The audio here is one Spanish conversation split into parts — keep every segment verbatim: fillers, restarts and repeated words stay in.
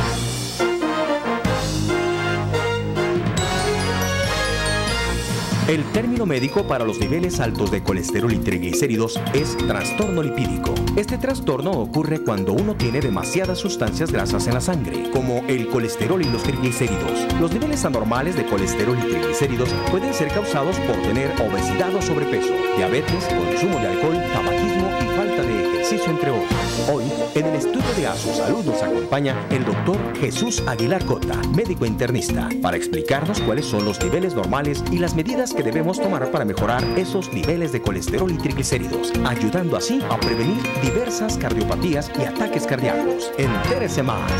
El término médico para los niveles altos de colesterol y triglicéridos es trastorno lipídico. Este trastorno ocurre cuando uno tiene demasiadas sustancias grasas en la sangre, como el colesterol y los triglicéridos. Los niveles anormales de colesterol y triglicéridos pueden ser causados por tener obesidad o sobrepeso, diabetes, consumo de alcohol, tabaquismo y falta de ejercicio, entre otros. Hoy, en el estudio de A Su Salud nos acompaña el doctor Jesús Aguilar Cota, médico internista, para explicarnos cuáles son los niveles normales y las medidas que debemos tomar para mejorar esos niveles de colesterol y triglicéridos, ayudando así a prevenir diversas cardiopatías y ataques cardíacos. Entérese más.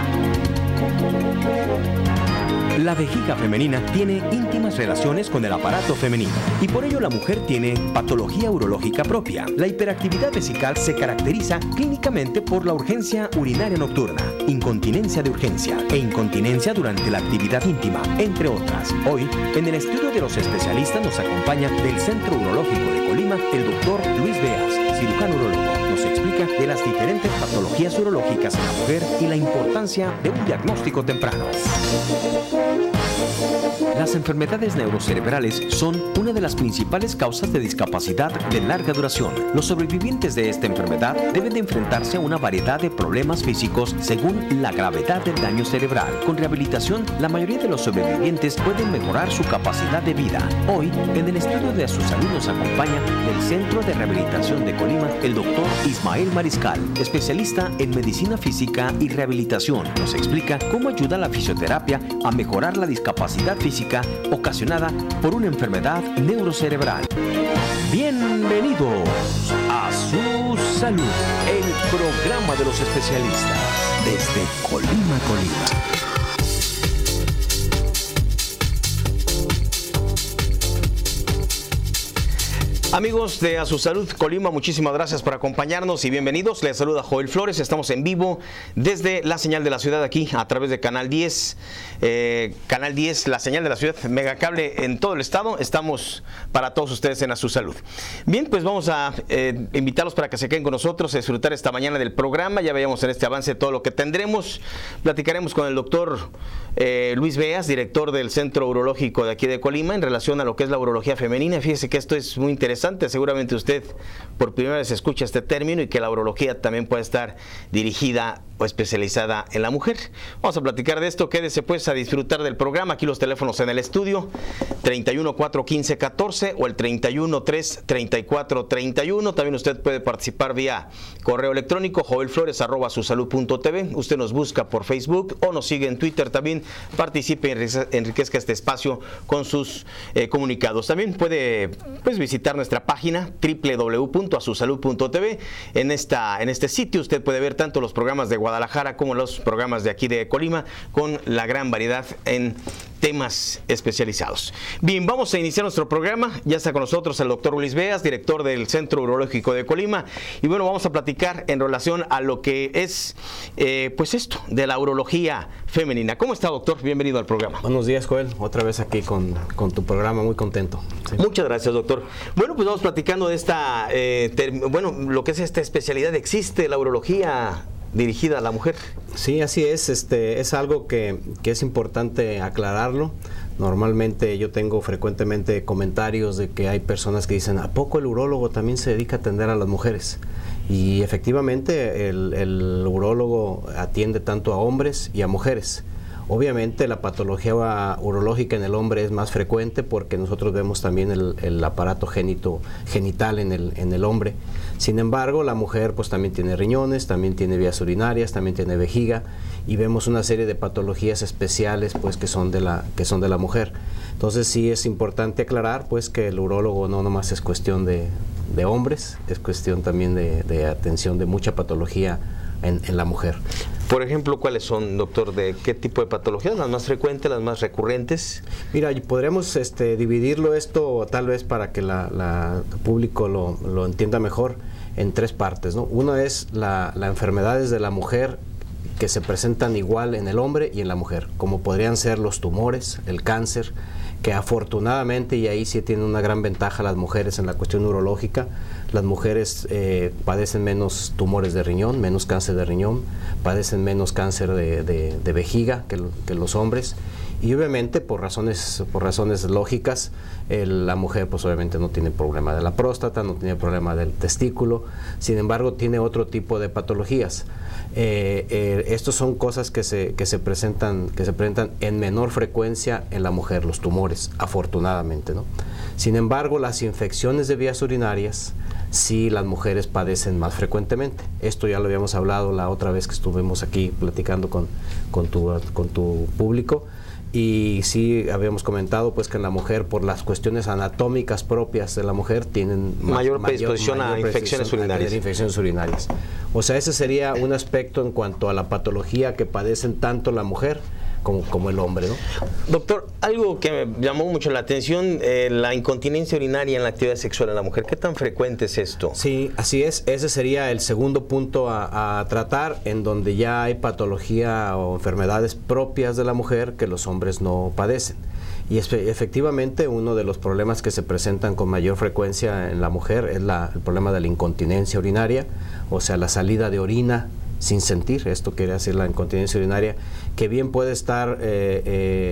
La vejiga femenina tiene íntimas relaciones con el aparato femenino y por ello la mujer tiene patología urológica propia. La hiperactividad vesical se caracteriza clínicamente por la urgencia urinaria nocturna, incontinencia de urgencia e incontinencia durante la actividad íntima, entre otras. Hoy, en el estudio de los especialistas nos acompaña del Centro Urológico de Colima el doctor Luis Beas, cirujano urólogo. Nos explica de las diferentes patologías urológicas en la mujer y la importancia de un diagnóstico temprano. Las enfermedades neurocerebrales son una de las principales causas de discapacidad de larga duración. Los sobrevivientes de esta enfermedad deben de enfrentarse a una variedad de problemas físicos según la gravedad del daño cerebral. Con rehabilitación, la mayoría de los sobrevivientes pueden mejorar su capacidad de vida. Hoy, en el estudio de A Su Salud nos acompaña del Centro de Rehabilitación de Colima el doctor Ismael Mariscal, especialista en medicina física y rehabilitación. Nos explica cómo ayuda la fisioterapia a mejorar la discapacidad física ocasionada por una enfermedad neurocerebral. Bienvenidos a Su Salud, el programa de los especialistas desde Colima, Colima. Amigos de A Su Salud Colima, muchísimas gracias por acompañarnos y bienvenidos. Les saluda Joel Flores. Estamos en vivo desde la señal de la ciudad aquí a través de Canal diez. Eh, Canal diez, la señal de la ciudad, Megacable en todo el estado. Estamos para todos ustedes en A Su Salud. Bien, pues vamos a eh, invitarlos para que se queden con nosotros a disfrutar esta mañana del programa. Ya veíamos en este avance todo lo que tendremos. Platicaremos con el doctor eh, Luis Beas, director del Centro Urológico de aquí de Colima, en relación a lo que es la urología femenina. Fíjese que esto es muy interesante. Seguramente usted por primera vez escucha este término y que la urología también puede estar dirigida o especializada en la mujer. Vamos a platicar de esto. Quédese pues a disfrutar del programa. Aquí los teléfonos en el estudio, treinta y uno, cuatro, quince, catorce o el treinta y uno, tres, treinta y cuatro, treinta y uno. También usted puede participar vía correo electrónico joelflores arroba susalud punto tv. Usted nos busca por Facebook o nos sigue en Twitter también. Participe y enriquezca este espacio con sus eh, comunicados. También puede pues, visitar nuestra página doble u doble u doble u punto a su salud punto tv. En, esta, en este sitio usted puede ver tanto los programas de Guadalajara como los programas de aquí de Colima con la gran variedad en temas especializados. Bien, vamos a iniciar nuestro programa. Ya está con nosotros el doctor Luis Beas, director del Centro Urológico de Colima. Y bueno, vamos a platicar en relación a lo que es, eh, pues esto, de la urología femenina. ¿Cómo está, doctor? Bienvenido al programa. Buenos días, Joel. Otra vez aquí con, con tu programa, muy contento. Sí. Muchas gracias, doctor. Bueno, pues vamos platicando de esta, eh, bueno, lo que es esta especialidad. ¿Existe la urología dirigida a la mujer? Sí, así es. Este es algo que, que es importante aclararlo. Normalmente yo tengo frecuentemente comentarios de que hay personas que dicen, ¿a poco el urólogo también se dedica a atender a las mujeres? Y efectivamente el, el urólogo atiende tanto a hombres y a mujeres. Obviamente la patología urológica en el hombre es más frecuente porque nosotros vemos también el, el aparato genito, genital en el, en el hombre. Sin embargo, la mujer pues también tiene riñones, también tiene vías urinarias, también tiene vejiga y vemos una serie de patologías especiales pues que son de la, que son de la mujer. Entonces sí es importante aclarar pues que el urólogo no nomás es cuestión de, de hombres, es cuestión también de, de atención de mucha patología en, en la mujer. Por ejemplo, ¿cuáles son, doctor, de qué tipo de patologías? ¿Las más frecuentes, las más recurrentes? Mira, podremos este, dividirlo esto tal vez para que la, la el público lo, lo entienda mejor en tres partes, ¿no? Una es la, la enfermedades de la mujer que se presentan igual en el hombre y en la mujer, como podrían ser los tumores, el cáncer, que afortunadamente, y ahí sí tienen una gran ventaja las mujeres en la cuestión urológica, las mujeres eh, padecen menos tumores de riñón, menos cáncer de riñón, padecen menos cáncer de, de, de vejiga que, que los hombres. Y obviamente por razones, por razones lógicas, el, la mujer pues obviamente no tiene problema de la próstata, no tiene problema del testículo, sin embargo tiene otro tipo de patologías. Eh, eh, estos son cosas que se, que, se presentan, que se presentan en menor frecuencia en la mujer, los tumores, afortunadamente, ¿no? Sin embargo, las infecciones de vías urinarias sí las mujeres padecen más frecuentemente. Esto ya lo habíamos hablado la otra vez que estuvimos aquí platicando con, con, tu, con tu público. Y sí habíamos comentado pues que en la mujer, por las cuestiones anatómicas propias de la mujer, tienen mayor predisposición a infecciones urinarias. A infecciones urinarias. O sea, ese sería un aspecto en cuanto a la patología que padecen tanto la mujer como, como el hombre, ¿no? Doctor, algo que me llamó mucho la atención, eh, la incontinencia urinaria en la actividad sexual en la mujer. ¿Qué tan frecuente es esto? Sí, así es. Ese sería el segundo punto a, a tratar, en donde ya hay patología o enfermedades propias de la mujer que los hombres no padecen. Y efectivamente uno de los problemas que se presentan con mayor frecuencia en la mujer es la, el problema de la incontinencia urinaria, o sea, la salida de orina sin sentir. Esto quiere decir la incontinencia urinaria, que bien puede estar, eh,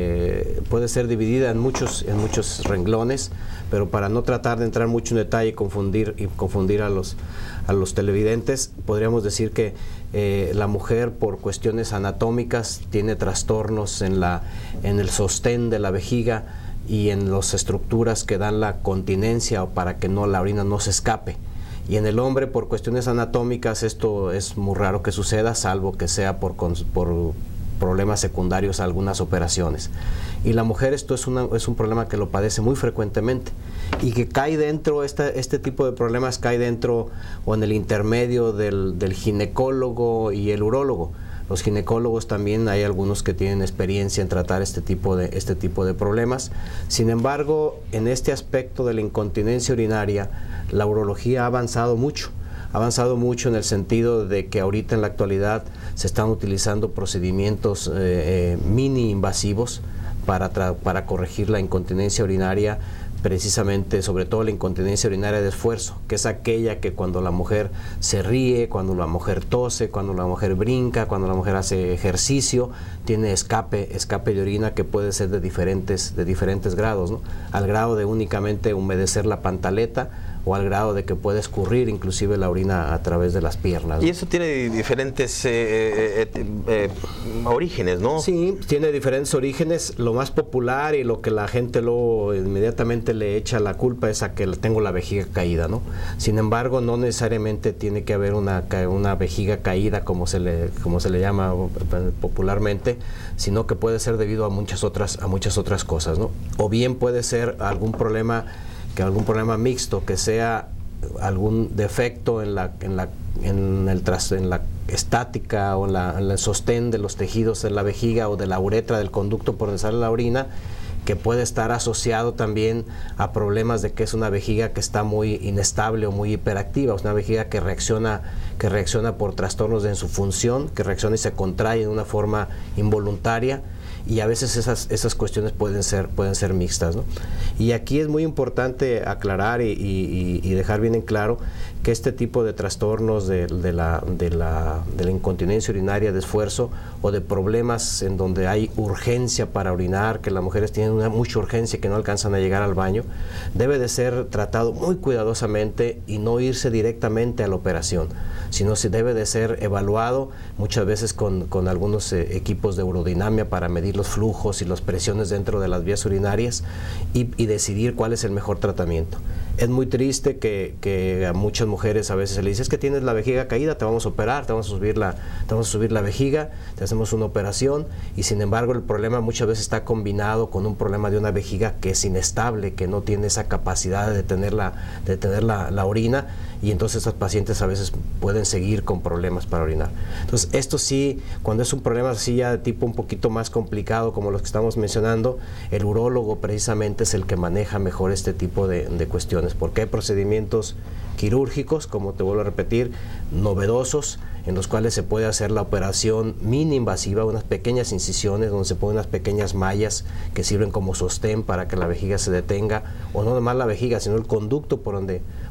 eh, puede ser dividida en muchos, en muchos renglones, pero para no tratar de entrar mucho en detalle y confundir, y confundir a los, a los televidentes, podríamos decir que eh, la mujer, por cuestiones anatómicas, tiene trastornos en, la, en el sostén de la vejiga y en las estructuras que dan la continencia o para que no, la orina no se escape. Y en el hombre, por cuestiones anatómicas, esto es muy raro que suceda, salvo que sea por, por problemas secundarios a algunas operaciones. Y la mujer, esto es, una, es un problema que lo padece muy frecuentemente y que cae dentro, esta, este tipo de problemas cae dentro o en el intermedio del, del ginecólogo y el urólogo. Los ginecólogos también hay algunos que tienen experiencia en tratar este tipo de, este tipo de problemas. Sin embargo, en este aspecto de la incontinencia urinaria, la urología ha avanzado mucho. Ha avanzado mucho en el sentido de que ahorita en la actualidad se están utilizando procedimientos eh, eh, mini invasivos para, para corregir la incontinencia urinaria, precisamente, sobre todo la incontinencia urinaria de esfuerzo, que es aquella que cuando la mujer se ríe, cuando la mujer tose, cuando la mujer brinca, cuando la mujer hace ejercicio, tiene escape, escape de orina que puede ser de diferentes, de diferentes grados, ¿no? Al grado de únicamente humedecer la pantaleta, o al grado de que puede escurrir inclusive la orina a través de las piernas, ¿no? Y eso tiene diferentes eh, eh, eh, eh, orígenes, ¿no? Sí, tiene diferentes orígenes. Lo más popular y lo que la gente luego inmediatamente le echa la culpa es a que tengo la vejiga caída, ¿no? Sin embargo, no necesariamente tiene que haber una, una vejiga caída, como se le, como se le llama popularmente, sino que puede ser debido a muchas otras, a muchas otras cosas, ¿no? O bien puede ser algún problema que algún problema mixto, que sea algún defecto en la, en la, en el tras, en la estática o en, la, en el sostén de los tejidos de la vejiga o de la uretra del conducto por donde sale la orina, que puede estar asociado también a problemas de que es una vejiga que está muy inestable o muy hiperactiva, es una vejiga que reacciona, que reacciona por trastornos en su función, que reacciona y se contrae de una forma involuntaria. Y a veces esas, esas cuestiones pueden ser, pueden ser mixtas, ¿no? Y aquí es muy importante aclarar y, y, y dejar bien en claro que este tipo de trastornos de, de, la, de, la, de la incontinencia urinaria de esfuerzo o de problemas en donde hay urgencia para orinar, que las mujeres tienen una mucha urgencia que no alcanzan a llegar al baño, debe de ser tratado muy cuidadosamente y no irse directamente a la operación, sino se debe de ser evaluado muchas veces con, con algunos eh, equipos de urodinamia para medir los flujos y las presiones dentro de las vías urinarias y, y decidir cuál es el mejor tratamiento. Es muy triste que, que a muchas mujeres a veces se le dice, es que tienes la vejiga caída, te vamos a operar, te vamos a subir la, te vamos a subir la vejiga, te hacemos una operación, y sin embargo el problema muchas veces está combinado con un problema de una vejiga que es inestable, que no tiene esa capacidad de tener la, de tener la, la orina, y entonces estos pacientes a veces pueden seguir con problemas para orinar. Entonces esto sí, cuando es un problema así ya de tipo un poquito más complicado como los que estamos mencionando, el urólogo precisamente es el que maneja mejor este tipo de, de cuestiones, porque hay procedimientos quirúrgicos, como te vuelvo a repetir, novedosos, en los cuales se puede hacer la operación mini invasiva, unas pequeñas incisiones donde se ponen unas pequeñas mallas que sirven como sostén para que la vejiga se detenga, o no nomás la vejiga, sino el conducto por donde,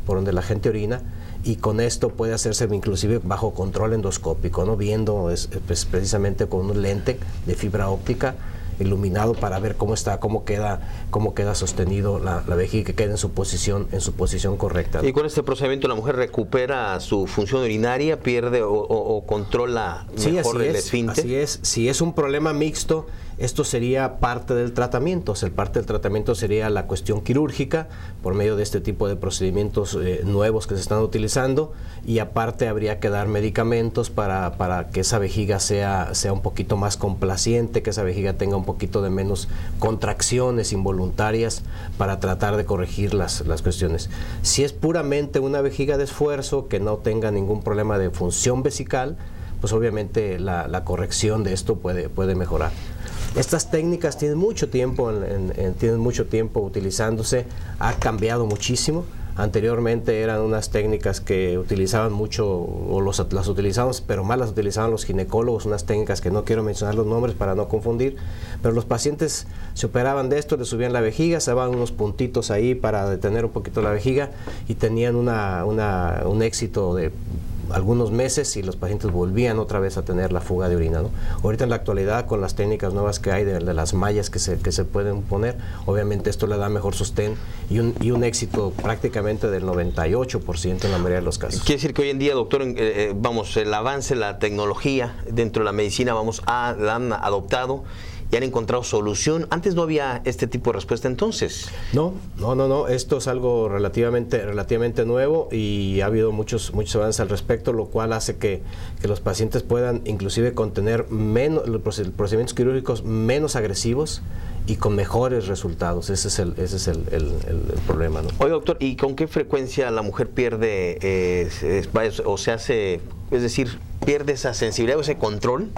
por donde la gente orina, y con esto puede hacerse inclusive bajo control endoscópico, ¿no? Viendo es, pues, precisamente con un lente de fibra óptica iluminado para ver cómo está, cómo queda, cómo queda sostenido la, la vejiga, que quede en su posición, en su posición correcta, ¿no? Y con este procedimiento la mujer recupera su función urinaria, pierde o, o, o controla sí, mejor así el es, esfínter. Así es. Si es un problema mixto, esto sería parte del tratamiento. O sea, el parte del tratamiento sería la cuestión quirúrgica por medio de este tipo de procedimientos eh, nuevos que se están utilizando, y aparte habría que dar medicamentos para, para que esa vejiga sea, sea un poquito más complaciente, que esa vejiga tenga un poquito de menos contracciones involuntarias para tratar de corregir las, las cuestiones. Si es puramente una vejiga de esfuerzo que no tenga ningún problema de función vesical, pues obviamente la, la corrección de esto puede, puede mejorar. Estas técnicas tienen mucho tiempo, en, en, en, tienen mucho tiempo utilizándose, ha cambiado muchísimo. Anteriormente eran unas técnicas que utilizaban mucho, o los, las utilizábamos, pero más las utilizaban los ginecólogos, unas técnicas que no quiero mencionar los nombres para no confundir, pero los pacientes se operaban de esto, le subían la vejiga, se daban unos puntitos ahí para detener un poquito la vejiga, y tenían una, una, un éxito de algunos meses, y los pacientes volvían otra vez a tener la fuga de orina, ¿no? Ahorita en la actualidad, con las técnicas nuevas que hay de, de las mallas que se, que se pueden poner, obviamente esto le da mejor sostén y un, y un éxito prácticamente del noventa y ocho por ciento en la mayoría de los casos. Quiere decir que hoy en día, doctor, eh, eh, vamos, el avance, la tecnología dentro de la medicina, vamos, a, la han adoptado y han encontrado solución. Antes no había este tipo de respuesta entonces. No, no, no, no. Esto es algo relativamente, relativamente nuevo, y ha habido muchos, muchos avances al respecto, lo cual hace que, que los pacientes puedan inclusive contener menos, los procedimientos quirúrgicos menos agresivos y con mejores resultados. Ese es el, ese es el, el, el, el problema, ¿no? Oye, doctor, ¿y con qué frecuencia la mujer pierde eh, es, o se hace, es decir, pierde esa sensibilidad o ese control?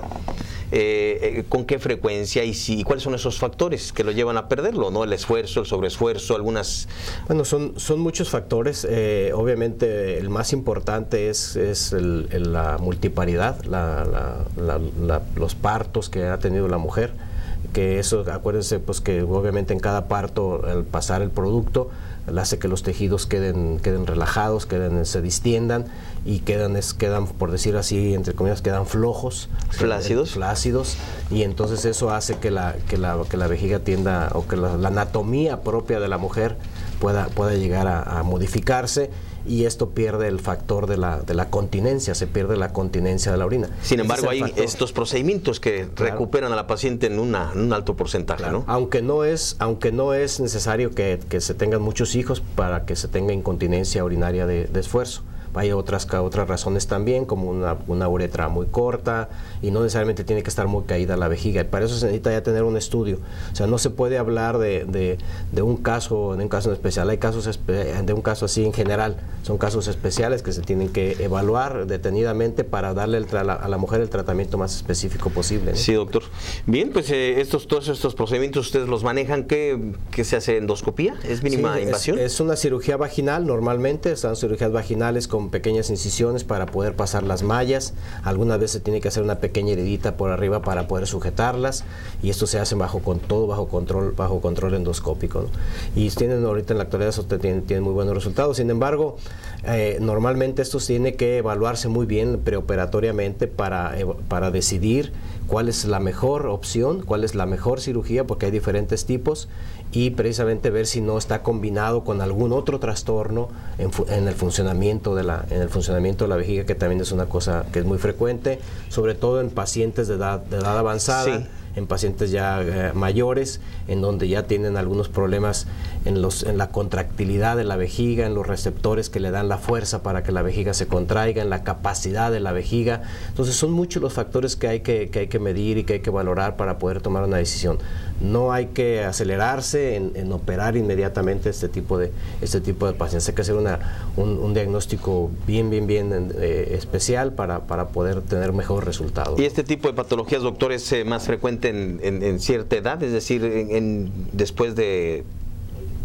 Eh, eh, ¿Con qué frecuencia y, si, y cuáles son esos factores que lo llevan a perderlo, ¿no? El esfuerzo, el sobreesfuerzo, algunas... Bueno, son, son muchos factores. Eh, obviamente el más importante es, es el, el, la multiparidad, la, la, la, la, los partos que ha tenido la mujer, que eso, acuérdense, pues que obviamente en cada parto, al pasar el producto, hace que los tejidos queden, queden relajados, queden, se distiendan y quedan, es, quedan, por decir así, entre comillas, quedan flojos. Flácidos. Flácidos, y entonces eso hace que la, que la, que la vejiga tienda, o que la, la anatomía propia de la mujer pueda, pueda llegar a, a modificarse, y esto pierde el factor de la, de la continencia, se pierde la continencia de la orina. Sin embargo, hay factor. estos procedimientos que claro. recuperan a la paciente en, una, en un alto porcentaje, claro. ¿no? Aunque no es, aunque no es necesario que, que se tengan muchos hijos para que se tenga incontinencia urinaria de, de esfuerzo. Hay otras, otras razones también, como una, una uretra muy corta, y no necesariamente tiene que estar muy caída la vejiga. Para eso se necesita ya tener un estudio. O sea, no se puede hablar de, de, de un caso, de un caso en especial. Hay casos espe de un caso así en general. Son casos especiales que se tienen que evaluar detenidamente para darle el a, la, a la mujer el tratamiento más específico posible, ¿no? Sí, doctor. Bien, pues eh, estos, todos estos procedimientos ustedes los manejan. ¿Qué, qué se hace? ¿Endoscopía? ¿Es mínima sí, invasión? Es, es una cirugía vaginal normalmente. Son cirugías vaginales con pequeñas incisiones para poder pasar las mallas. Algunas veces se tiene que hacer una pequeña heridita por arriba para poder sujetarlas, y esto se hace bajo con todo bajo control bajo control endoscópico, ¿no? Y tienen ahorita en la actualidad eso tienen, tienen muy buenos resultados. Sin embargo, eh, normalmente esto tiene que evaluarse muy bien preoperatoriamente para, para decidir cuál es la mejor opción, cuál es la mejor cirugía, porque hay diferentes tipos, y precisamente ver si no está combinado con algún otro trastorno en, en el funcionamiento de la en el funcionamiento de la vejiga, que también es una cosa que es muy frecuente, sobre todo en pacientes de edad, de edad avanzada. Sí. En pacientes ya eh, mayores, en donde ya tienen algunos problemas en, los, en la contractilidad de la vejiga, en los receptores que le dan la fuerza para que la vejiga se contraiga, en la capacidad de la vejiga. Entonces son muchos los factores que hay que, que, hay que medir y que hay que valorar para poder tomar una decisión. No hay que acelerarse en, en operar inmediatamente este tipo de, este tipo de pacientes. Hay que hacer una, un, un diagnóstico bien, bien, bien eh, especial para, para poder tener mejor resultado. ¿Y este tipo de patologías, doctor, es eh, más frecuente En, en, en cierta edad, es decir, en, en, después de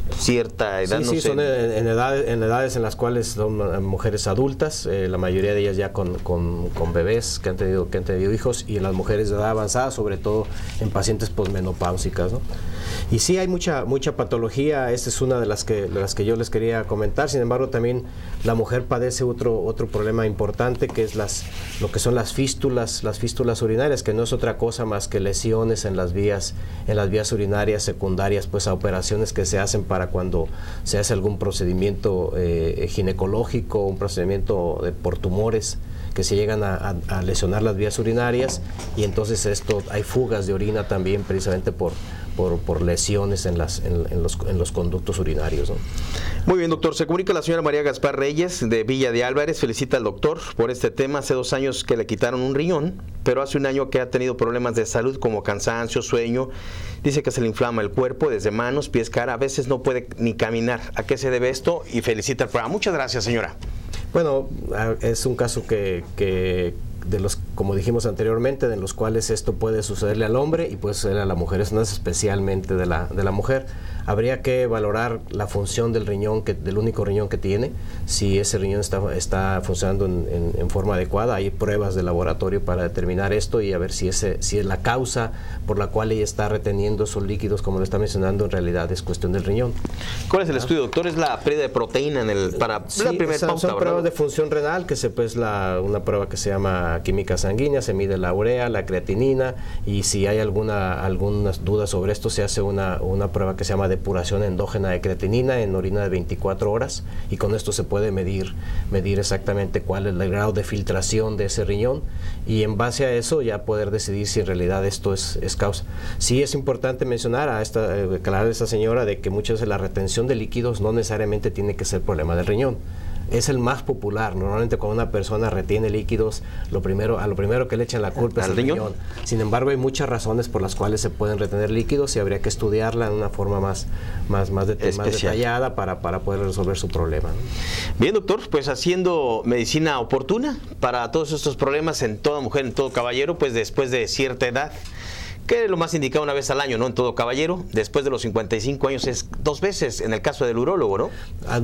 cierta edad? Sí, no sí, sé. son en, en, edades, en edades en las cuales son mujeres adultas, eh, la mayoría de ellas ya con, con, con bebés que han, tenido, que han tenido hijos, y en las mujeres de edad avanzada, sobre todo en pacientes posmenopáusicas, ¿no? Y sí hay mucha mucha patología, esta es una de las que de las que yo les quería comentar. Sin embargo, también la mujer padece otro otro problema importante, que es las lo que son las fístulas, las fístulas urinarias, que no es otra cosa más que lesiones en las vías en las vías urinarias secundarias pues a operaciones que se hacen para cuando se hace algún procedimiento eh, ginecológico, un procedimiento de, por tumores que se llegan a, a, a lesionar las vías urinarias, y entonces esto hay fugas de orina también precisamente por Por, por lesiones en, las, en, en, los, en los conductos urinarios, ¿no? Muy bien, doctor. Se comunica la señora María Gaspar Reyes de Villa de Álvarez. Felicita al doctor por este tema. Hace dos años que le quitaron un riñón, pero hace un año que ha tenido problemas de salud como cansancio, sueño. Dice que se le inflama el cuerpo desde manos, pies, cara. A veces no puede ni caminar. ¿A qué se debe esto? Y felicita al programa. Muchas gracias, señora. Bueno, es un caso que... que de los, como dijimos anteriormente, de los cuales esto puede sucederle al hombre y puede suceder a la mujer, eso no es especialmente de la, de la mujer. Habría que valorar la función del riñón, que, del único riñón que tiene, si ese riñón está, está funcionando en, en, en forma adecuada. Hay pruebas de laboratorio para determinar esto y a ver si, ese, si es la causa por la cual ella está reteniendo esos líquidos, como lo está mencionando, en realidad es cuestión del riñón. ¿Cuál es el estudio, doctor? Es la pérdida de proteína en el, para sí, la primera son, pauta, son pruebas de función renal, que se pues la, una prueba que se llama química sanguínea, se mide la urea, la creatinina, y si hay alguna algunas dudas sobre esto, se hace una, una prueba que se llama depuración endógena de creatinina en orina de veinticuatro horas, y con esto se puede medir medir exactamente cuál es el grado de filtración de ese riñón, y en base a eso ya poder decidir si en realidad esto es, es causa. Sí es importante mencionar a esta, eh, aclarar a esta señora de que muchas veces la retención de líquidos no necesariamente tiene que ser problema del riñón. Es el más popular. Normalmente cuando una persona retiene líquidos, lo primero, a lo primero que le echan la culpa es el riñón. riñón. Sin embargo, hay muchas razones por las cuales se pueden retener líquidos y habría que estudiarla en una forma más, más, más, de, más detallada para, para poder resolver su problema, ¿no? Bien, doctor, pues haciendo medicina oportuna para todos estos problemas en toda mujer, en todo caballero, pues después de cierta edad, que es lo más indicado una vez al año, ¿no? En todo caballero, después de los cincuenta y cinco años es dos veces en el caso del urólogo, ¿no?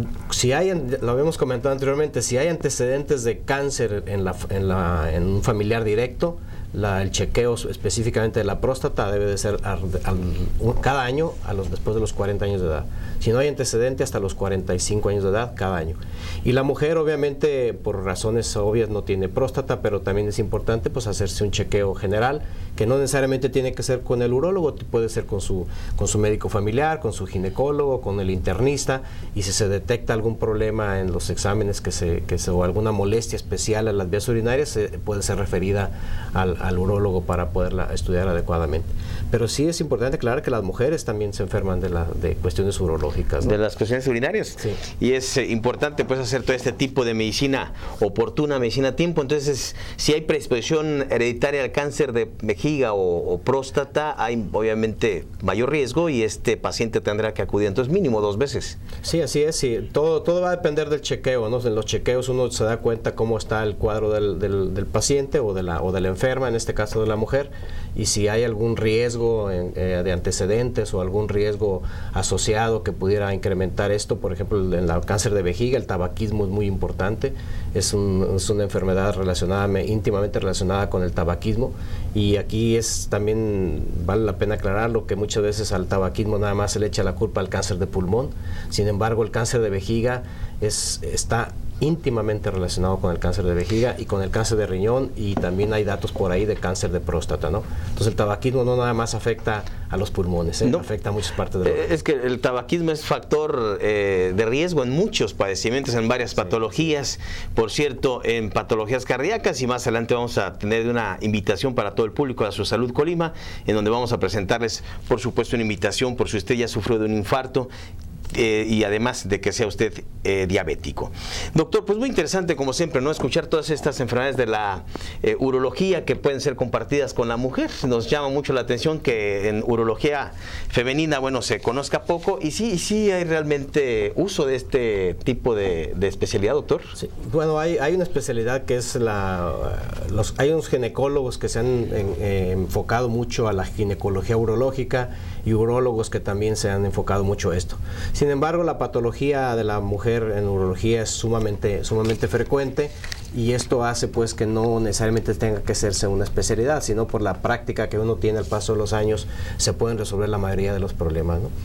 Si hay, lo habíamos comentado anteriormente, si hay antecedentes de cáncer en, la, en, la, en un familiar directo, la, el chequeo específicamente de la próstata debe de ser al, al, cada año a los, después de los cuarenta años de edad. Si no hay antecedente, hasta los cuarenta y cinco años de edad cada año. Y la mujer, obviamente, por razones obvias no tiene próstata, pero también es importante pues hacerse un chequeo general, que no necesariamente tiene que ser con el urólogo, puede ser con su, con su médico familiar, con su ginecólogo, con el internista, y si se detecta algún problema en los exámenes que se, que se, o alguna molestia especial a las vías urinarias, se, puede ser referida al, al urólogo para poderla estudiar adecuadamente. Pero sí es importante aclarar que las mujeres también se enferman de, la, de cuestiones urológicas, ¿no? De las cuestiones urinarias. Sí. Y es eh, importante pues hacer todo este tipo de medicina oportuna, medicina a tiempo. Entonces, si hay predisposición hereditaria al cáncer de vejiga o, o próstata, hay obviamente mayor riesgo y este paciente tendrá que acudir entonces mínimo dos veces. Sí, así es. Sí. Todo, todo va a depender del chequeo, ¿no? En los chequeos uno se da cuenta cómo está el cuadro del, del, del paciente o de, la, o de la enferma, en este caso de la mujer, y si hay algún riesgo en, eh, de antecedentes o algún riesgo asociado que pudiera incrementar esto. Por ejemplo, en el cáncer de vejiga, el tabaquismo es muy importante, es, un, es una enfermedad relacionada, íntimamente relacionada con el tabaquismo, y aquí es también, vale la pena aclararlo, que muchas veces al tabaquismo nada más se le echa la culpa al cáncer de pulmón. Sin embargo, el cáncer de vejiga es, está íntimamente relacionado con el cáncer de vejiga y con el cáncer de riñón, y también hay datos por ahí de cáncer de próstata, ¿no? Entonces el tabaquismo no nada más afecta a los pulmones, ¿eh? No. Afecta a muchas partes del organismo. Es que el tabaquismo es factor eh, de riesgo en muchos padecimientos, en varias sí, patologías, sí. Por cierto, en patologías cardíacas, y más adelante vamos a tener una invitación para todo el público a Su Salud Colima, en donde vamos a presentarles, por supuesto, una invitación por si usted ya sufrió de un infarto, Eh, y además de que sea usted eh, diabético. Doctor, pues muy interesante como siempre, ¿no? Escuchar todas estas enfermedades de la eh, urología que pueden ser compartidas con la mujer. Nos llama mucho la atención que en urología femenina, bueno, se conozca poco, y sí, sí hay realmente uso de este tipo de, de especialidad, doctor. Sí. Bueno, hay, hay una especialidad que es la, los, hay unos ginecólogos que se han en, eh, enfocado mucho a la ginecología urológica, y urólogos que también se han enfocado mucho a esto. Sin embargo, la patología de la mujer en urología es sumamente, sumamente frecuente, y esto hace pues que no necesariamente tenga que hacerse una especialidad, sino por la práctica que uno tiene al paso de los años se pueden resolver la mayoría de los problemas, ¿no?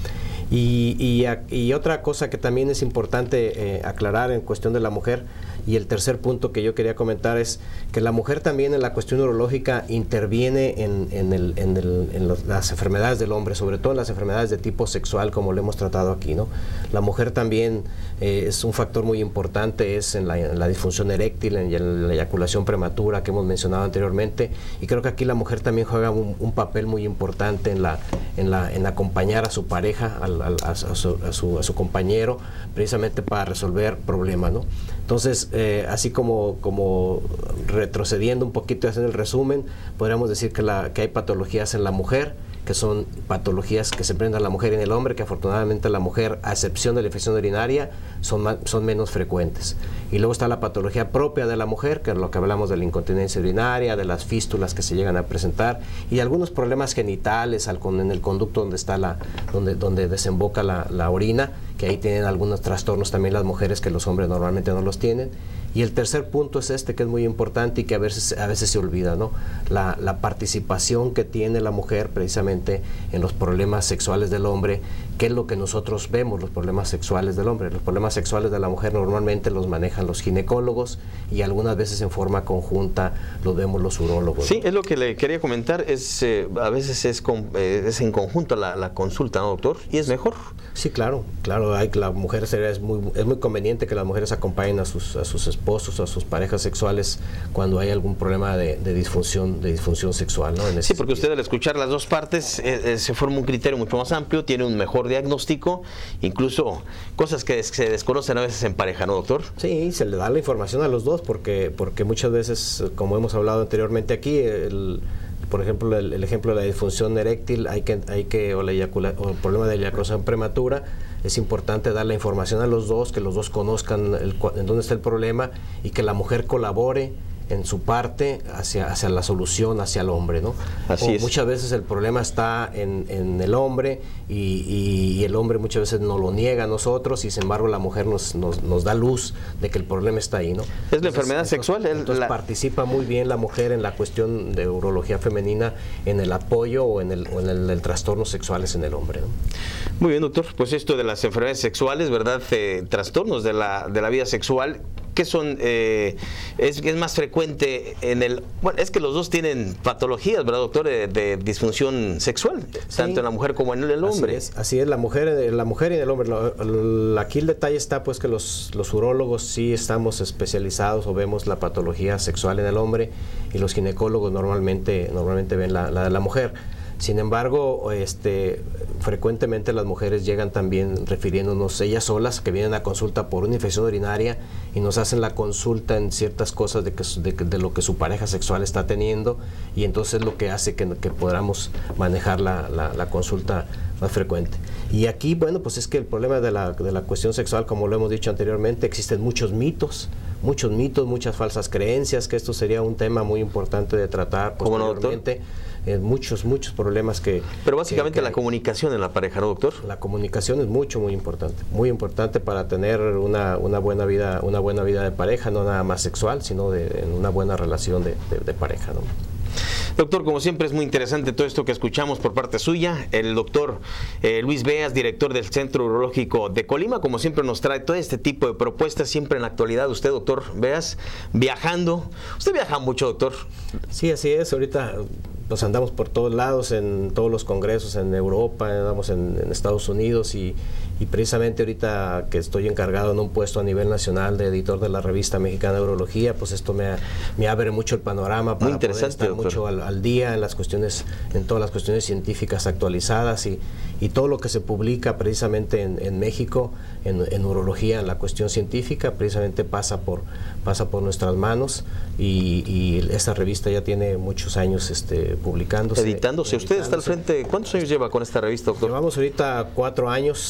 Y, y, y otra cosa que también es importante eh, aclarar en cuestión de la mujer, y el tercer punto que yo quería comentar, es que la mujer también en la cuestión urológica interviene en, en, el, en, el, en los, las enfermedades del hombre, sobre todo en las enfermedades de tipo sexual, como lo hemos tratado aquí, ¿no? La mujer también eh, es un factor muy importante, es en la, en la disfunción eréctil, en, en la eyaculación prematura que hemos mencionado anteriormente, y creo que aquí la mujer también juega un, un papel muy importante en, la, en, la, en acompañar a su pareja, al, al, a, a, su, a, su, a su compañero, precisamente para resolver problemas, ¿no? Entonces, eh, así como, como retrocediendo un poquito y haciendo el resumen, podríamos decir que, la, que hay patologías en la mujer, que son patologías que se presentan en la mujer y en el hombre, que afortunadamente la mujer, a excepción de la infección urinaria, son, más, son menos frecuentes. Y luego está la patología propia de la mujer, que es lo que hablamos de la incontinencia urinaria, de las fístulas que se llegan a presentar, y algunos problemas genitales al, en el conducto donde está la, donde, donde desemboca la, la orina, que ahí tienen algunos trastornos también las mujeres que los hombres normalmente no los tienen. Y el tercer punto es este, que es muy importante y que a veces, a veces se olvida, ¿no? La, la participación que tiene la mujer precisamente en los problemas sexuales del hombre, que es lo que nosotros vemos, los problemas sexuales del hombre. Los problemas sexuales de la mujer normalmente los manejan los ginecólogos, y algunas veces en forma conjunta los vemos los urólogos, Sí, ¿no? es lo que le quería comentar, es eh, a veces es, con, eh, es en conjunto la, la consulta, ¿no, doctor? Y es mejor. Sí, claro, claro, hay, la mujer sería, es, muy, es muy conveniente que las mujeres acompañen a sus, a sus esposos, a sus parejas sexuales cuando hay algún problema de, de disfunción de disfunción sexual, ¿no? En Sí, porque usted al escuchar las dos partes eh, eh, se forma un criterio mucho más amplio, tiene un mejor diagnóstico, incluso cosas que se desconocen a veces en pareja, ¿no, doctor? Sí, se le da la información a los dos, porque, porque muchas veces, como hemos hablado anteriormente aquí, el, por ejemplo, el, el ejemplo de la disfunción eréctil, hay que, hay que o, la eyacula, o el problema de la eyaculación prematura, es importante dar la información a los dos, que los dos conozcan el, en dónde está el problema, y que la mujer colabore en su parte hacia, hacia la solución, hacia el hombre, ¿no? Así o es. Muchas veces el problema está en, en el hombre, y, y, y el hombre muchas veces nos lo niega a nosotros, y sin embargo la mujer nos, nos, nos da luz de que el problema está ahí, ¿no? Es entonces, la enfermedad entonces, sexual. El, entonces la... participa muy bien la mujer en la cuestión de urología femenina, en el apoyo o en el, o en el, el trastornos sexuales en el hombre, ¿no? Muy bien, doctor. Pues esto de las enfermedades sexuales, ¿verdad? Eh, trastornos de la, de la vida sexual, ¿qué son? Eh, es, es más frecuente en el... Bueno, es que los dos tienen patologías, ¿verdad, doctor? De, de disfunción sexual, sí, tanto en la mujer como en el hombre. Así es, así es la mujer, la mujer y el hombre. Lo, lo, aquí el detalle está pues que los, los urólogos sí estamos especializados o vemos la patología sexual en el hombre, y los ginecólogos normalmente, normalmente ven la, la de la mujer. Sin embargo, este, frecuentemente las mujeres llegan también refiriéndonos ellas solas, que vienen a consulta por una infección urinaria, y nos hacen la consulta en ciertas cosas de, que, de, de lo que su pareja sexual está teniendo, y entonces lo que hace que, que podamos manejar la, la, la consulta más frecuente. Y aquí, bueno, pues es que el problema de la, de la cuestión sexual, como lo hemos dicho anteriormente, existen muchos mitos, muchos mitos, muchas falsas creencias, que esto sería un tema muy importante de tratar posteriormente. Eh, muchos, muchos problemas que... Pero básicamente que, que la comunicación en la pareja, ¿no, doctor? La comunicación es mucho, muy importante. Muy importante para tener una, una buena vida, una buena vida de pareja, no nada más sexual, sino de, en una buena relación de, de, de pareja, ¿no? Doctor, como siempre es muy interesante todo esto que escuchamos por parte suya. El doctor eh, Luis Beas, director del Centro Urológico de Colima, como siempre nos trae todo este tipo de propuestas, siempre en la actualidad. Usted, doctor Beas, viajando. Usted viaja mucho, doctor. Sí, así es. Ahorita pues andamos por todos lados, en todos los congresos, en Europa, andamos en, en Estados Unidos, y, y precisamente ahorita que estoy encargado en un puesto a nivel nacional de editor de la revista mexicana de urología, pues esto me, me abre mucho el panorama para poder estar doctor. mucho al, al día en las cuestiones, en todas las cuestiones científicas actualizadas, y, y todo lo que se publica precisamente en, en México en, en urología, en la cuestión científica, precisamente pasa por, pasa por nuestras manos, y, y esta revista ya tiene muchos años este, publicándose. Editándose. Usted está al frente. ¿Cuántos años lleva con esta revista, doctor? Llevamos ahorita cuatro años para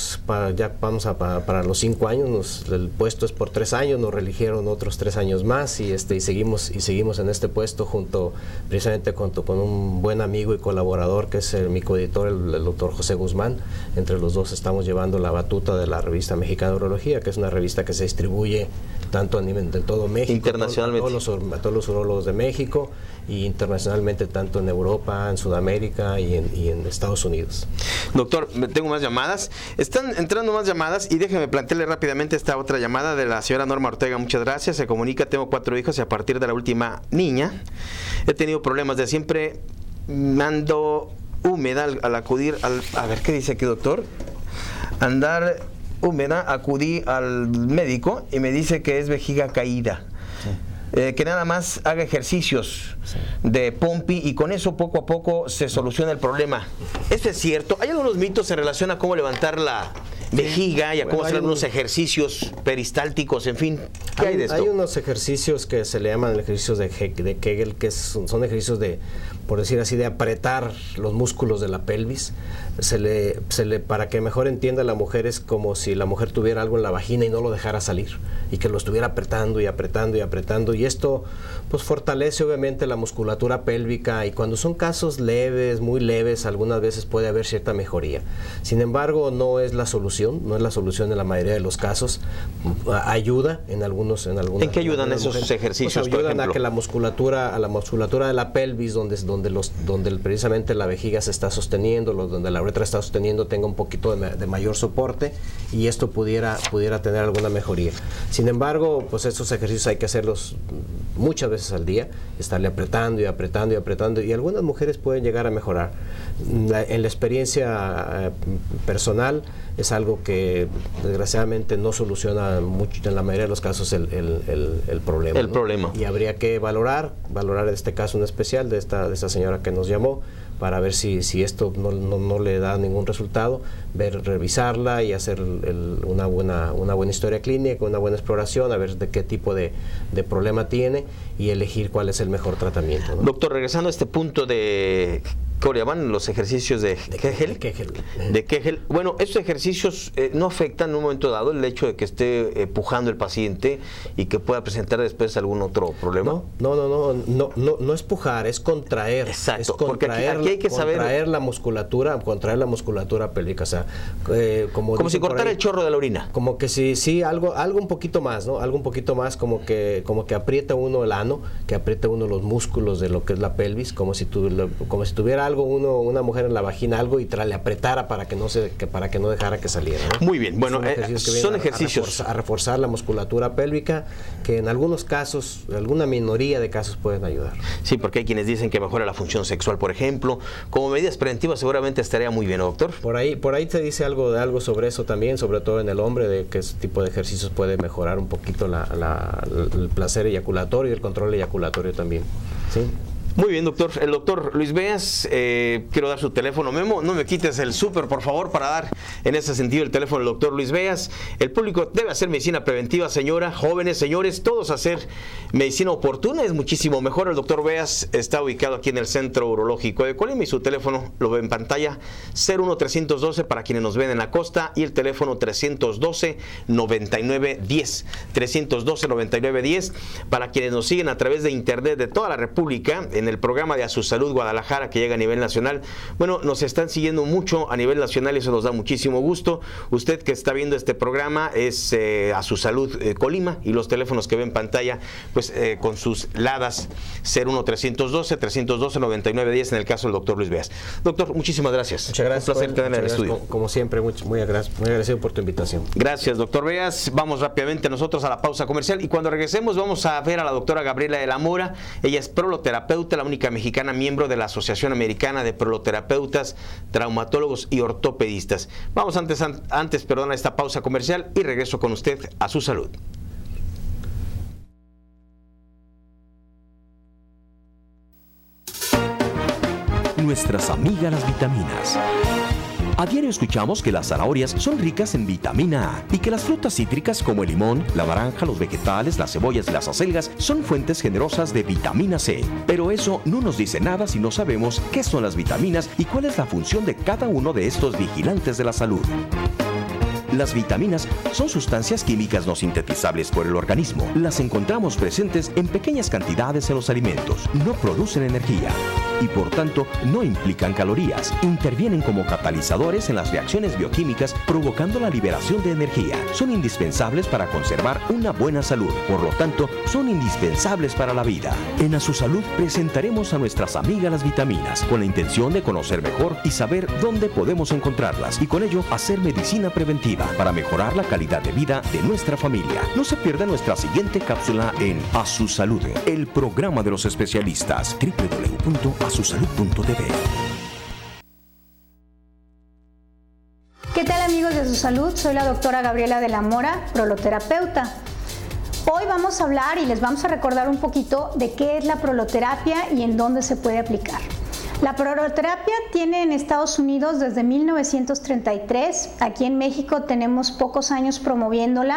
a, ya vamos a, para, para los cinco años, nos, el puesto es por tres años, nos reeligieron otros tres años más y, este, y, seguimos, y seguimos en este puesto junto, precisamente junto con un buen amigo y colaborador que es el, mi coeditor, el, el doctor José Guzmán. Entre los dos estamos llevando la batuta de la revista Mexicana de Urología, que es una revista que se distribuye tanto a nivel de todo México, internacionalmente, a todos, los, a todos los urólogos de México, y internacionalmente tanto en Europa, en Sudamérica y en, y en Estados Unidos. Doctor, tengo más llamadas. Están entrando más llamadas y déjeme plantearle rápidamente esta otra llamada de la señora Norma Ortega. Muchas gracias. Se comunica, tengo cuatro hijos y a partir de la última niña he tenido problemas de siempre ando húmeda al, al acudir al... A ver, ¿qué dice aquí, doctor? Andar húmeda, acudí al médico y me dice que es vejiga caída. Sí. Eh, que nada más haga ejercicios sí. de pompi y con eso poco a poco se soluciona el problema. ¿Eso es cierto? ¿Hay algunos mitos en relación a cómo levantar la vejiga y a cómo bueno, hacer algunos un... ejercicios peristálticos, en fin? ¿Qué hay, hay de esto? Hay unos ejercicios que se le llaman ejercicios de, de Kegel, que son, son ejercicios de, por decir así, de apretar los músculos de la pelvis. Se le, se le, para que mejor entienda la mujer, es como si la mujer tuviera algo en la vagina y no lo dejara salir, y que lo estuviera apretando y apretando y apretando, y esto pues fortalece obviamente la musculatura pélvica, y cuando son casos leves, muy leves, algunas veces puede haber cierta mejoría. Sin embargo, no es la solución, no es la solución en la mayoría de los casos. Ayuda en algunos, en algunas. ¿En qué ayudan esos mujeres? ejercicios? Pues ayudan por ejemplo? a que la musculatura, a la musculatura de la pelvis, donde, donde los, donde precisamente la vejiga se está sosteniendo, donde la uretra está sosteniendo, tenga un poquito de, de mayor soporte, y esto pudiera, pudiera tener alguna mejoría. Sin embargo, pues estos ejercicios hay que hacerlos muchas veces al día, estarle apretando y apretando y apretando, y algunas mujeres pueden llegar a mejorar. La, en la experiencia eh, personal es algo que desgraciadamente no soluciona mucho, en la mayoría de los casos, el, el, el, el problema. El ¿no? problema. Y habría que valorar, valorar este caso en especial de esta, de esta señora que nos llamó, para ver si, si esto no, no, no le da ningún resultado, ver, revisarla y hacer el, una, buena, una buena historia clínica, una buena exploración, a ver de qué tipo de, de problema tiene y elegir cuál es el mejor tratamiento, ¿no? Doctor, regresando a este punto de... ¿Cómo le llaman? Los ejercicios de, de Kegel. Kegel. De Kegel. Bueno, estos ejercicios eh, no afectan en un momento dado el hecho de que esté eh, pujando el paciente y que pueda presentar después algún otro problema. No, no, no, no, no, no, no es pujar, es contraer. Exacto. Es contraer, porque aquí, aquí hay que saber contraer la musculatura, contraer la musculatura pélvica, o sea, eh, como como si cortara el chorro de la orina. Como que sí, sí, algo, algo un poquito más, ¿no? Algo un poquito más, como que, como que aprieta uno el ano, que aprieta uno los músculos de lo que es la pelvis, como si tu, como si tuviera algo uno, una mujer en la vagina, algo, y tra, le apretara para que no se, que, para que no dejara que saliera, ¿no? Muy bien, bueno, son eh, ejercicios, son a, ejercicios. A reforzar, a reforzar la musculatura pélvica, que en algunos casos, alguna minoría de casos pueden ayudar. Sí, porque hay quienes dicen que mejora la función sexual, por ejemplo. Como medidas preventivas seguramente estaría muy bien, ¿no, doctor? Por ahí, por ahí te dice algo de algo sobre eso también, sobre todo en el hombre, de que ese tipo de ejercicios puede mejorar un poquito la, la, el placer eyaculatorio y el control eyaculatorio también, ¿sí? Muy bien, doctor. El doctor Luis Beas, eh, quiero dar su teléfono. Memo, no me quites el súper, por favor, para dar en ese sentido el teléfono del doctor Luis Beas. El público debe hacer medicina preventiva, señora, jóvenes, señores, todos hacer medicina oportuna. Es muchísimo mejor. El doctor Beas está ubicado aquí en el Centro Urológico de Colima y su teléfono lo ve en pantalla, cero uno tres uno dos para quienes nos ven en la costa, y el teléfono tres uno dos, noventa y nueve diez. tres uno dos, noventa y nueve diez para quienes nos siguen a través de internet de toda la República, en el programa de A Su Salud Guadalajara, que llega a nivel nacional. Bueno, nos están siguiendo mucho a nivel nacional y eso nos da muchísimo gusto. Usted que está viendo este programa es eh, A Su Salud eh, Colima, y los teléfonos que ve en pantalla, pues eh, con sus ladas, cero uno tres uno dos, tres uno dos, noventa y nueve diez en el caso del doctor Luis Beas. Doctor, muchísimas gracias. Muchas gracias. Un placer tenerle en el estudio. Como, como siempre, muy, muy, agradecido, muy agradecido por tu invitación. Gracias, doctor Beas. Vamos rápidamente nosotros a la pausa comercial, y cuando regresemos vamos a ver a la doctora Gabriela de la Mora. Ella es proloterapeuta, la única mexicana miembro de la Asociación Americana de Proloterapeutas, Traumatólogos y Ortopedistas. Vamos antes, antes perdón, a esta pausa comercial y regreso con usted a Su Salud. Nuestras amigas las vitaminas. A diario escuchamos que las zanahorias son ricas en vitamina A y que las frutas cítricas como el limón, la naranja, los vegetales, las cebollas y las acelgas son fuentes generosas de vitamina C. Pero eso no nos dice nada si no sabemos qué son las vitaminas y cuál es la función de cada uno de estos vigilantes de la salud. Las vitaminas son sustancias químicas no sintetizables por el organismo. Las encontramos presentes en pequeñas cantidades en los alimentos. No producen energía y por tanto no implican calorías. Intervienen como catalizadores en las reacciones bioquímicas, provocando la liberación de energía. Son indispensables para conservar una buena salud. Por lo tanto, son indispensables para la vida. En A Su Salud presentaremos a nuestras amigas las vitaminas con la intención de conocer mejor y saber dónde podemos encontrarlas y con ello hacer medicina preventiva para mejorar la calidad de vida de nuestra familia. No se pierda nuestra siguiente cápsula en A Su Salud, el programa de los especialistas. doble u doble u doble u punto a su salud punto t v. ¿Qué tal, amigos de A Su Salud? Soy la doctora Gabriela de la Mora, proloterapeuta. Hoy vamos a hablar y les vamos a recordar un poquito de qué es la proloterapia y en dónde se puede aplicar. La proloterapia tiene en Estados Unidos desde mil novecientos treinta y tres, aquí en México tenemos pocos años promoviéndola.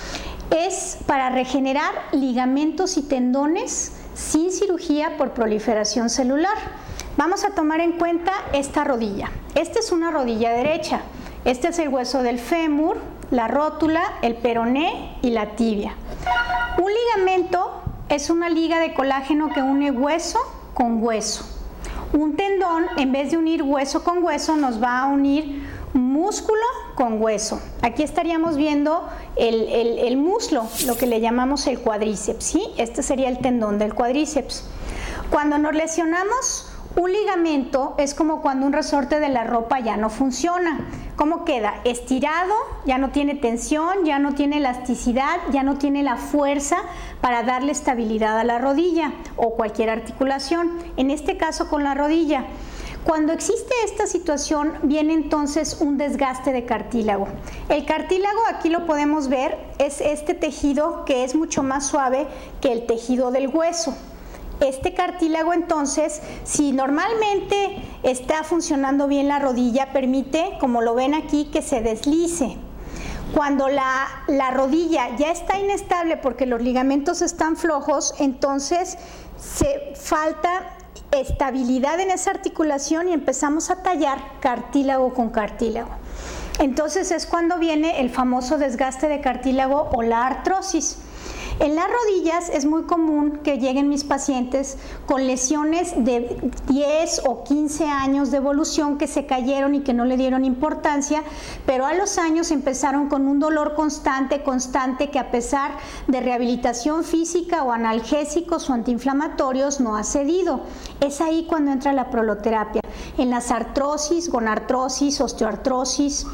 Es para regenerar ligamentos y tendones sin cirugía por proliferación celular. Vamos a tomar en cuenta esta rodilla. Esta es una rodilla derecha. Este es el hueso del fémur, la rótula, el peroné y la tibia. Un ligamento es una liga de colágeno que une hueso con hueso. Un tendón, en vez de unir hueso con hueso, nos va a unir músculo con hueso. Aquí estaríamos viendo el, el, el muslo, lo que le llamamos el cuádriceps, ¿sí? Este sería el tendón del cuádriceps. Cuando nos lesionamos un ligamento, es como cuando un resorte de la ropa ya no funciona. ¿Cómo queda? Estirado, ya no tiene tensión, ya no tiene elasticidad, ya no tiene la fuerza para darle estabilidad a la rodilla o cualquier articulación, en este caso con la rodilla. Cuando existe esta situación, viene entonces un desgaste de cartílago. El cartílago, aquí lo podemos ver, es este tejido que es mucho más suave que el tejido del hueso. Este cartílago, entonces, si normalmente está funcionando bien la rodilla, permite, como lo ven aquí, que se deslice. Cuando la, la rodilla ya está inestable porque los ligamentos están flojos, entonces se falta estabilidad en esa articulación y empezamos a tallar cartílago con cartílago. Entonces es cuando viene el famoso desgaste de cartílago o la artrosis. En las rodillas es muy común que lleguen mis pacientes con lesiones de diez o quince años de evolución que se cayeron y que no le dieron importancia, pero a los años empezaron con un dolor constante, constante, que a pesar de rehabilitación física o analgésicos o antiinflamatorios no ha cedido. Es ahí cuando entra la proloterapia, en las artrosis, gonartrosis, osteoartrosis,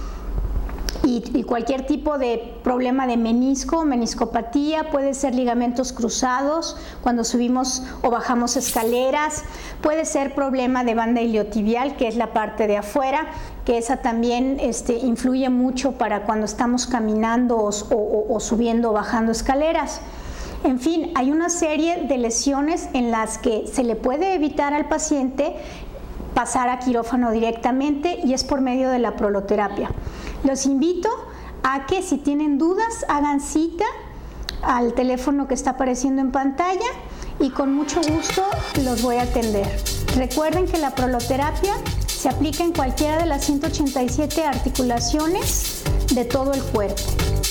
Y, y cualquier tipo de problema de menisco, meniscopatía, puede ser ligamentos cruzados cuando subimos o bajamos escaleras, puede ser problema de banda iliotibial, que es la parte de afuera, que esa también este, influye mucho para cuando estamos caminando o, o, o subiendo o bajando escaleras. En fin, hay una serie de lesiones en las que se le puede evitar al paciente pasar a quirófano directamente y es por medio de la proloterapia. Los invito a que si tienen dudas hagan cita al teléfono que está apareciendo en pantalla y con mucho gusto los voy a atender. Recuerden que la proloterapia se aplica en cualquiera de las ciento ochenta y siete articulaciones de todo el cuerpo.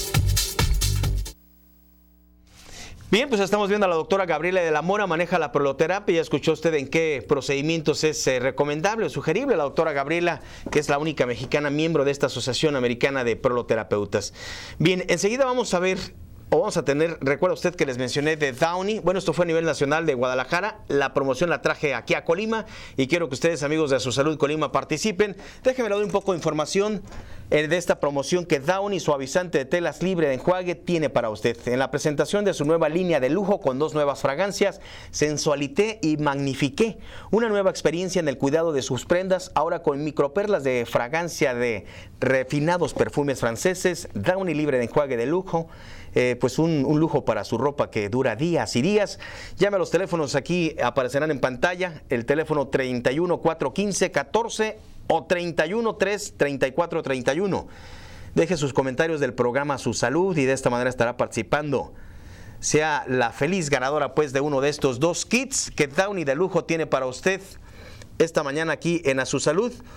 Bien, pues estamos viendo a la doctora Gabriela de la Mora, maneja la proloterapia. Ya escuchó usted en qué procedimientos es eh, recomendable o sugerible la doctora Gabriela, que es la única mexicana miembro de esta Asociación Americana de Proloterapeutas. Bien, enseguida vamos a ver, o vamos a tener, recuerda usted que les mencioné de Downy. Bueno, esto fue a nivel nacional de Guadalajara. La promoción la traje aquí a Colima y quiero que ustedes, amigos de A Su Salud Colima, participen. Déjenme dar un poco de información de esta promoción que Downy, suavizante de telas libre de enjuague, tiene para usted. En la presentación de su nueva línea de lujo con dos nuevas fragancias, Sensualité y Magnifique, una nueva experiencia en el cuidado de sus prendas, ahora con microperlas de fragancia de refinados perfumes franceses. Downy libre de enjuague de lujo, eh, pues un, un lujo para su ropa que dura días y días. Llame a los teléfonos, aquí aparecerán en pantalla, el teléfono treinta y uno, cuatrocientos quince, catorce o treinta y uno, tres, treinta y cuatro, treinta y uno. Deje sus comentarios del programa Su Salud y de esta manera estará participando. Sea la feliz ganadora pues de uno de estos dos kits que Downy de lujo tiene para usted esta mañana aquí en A Su Salud.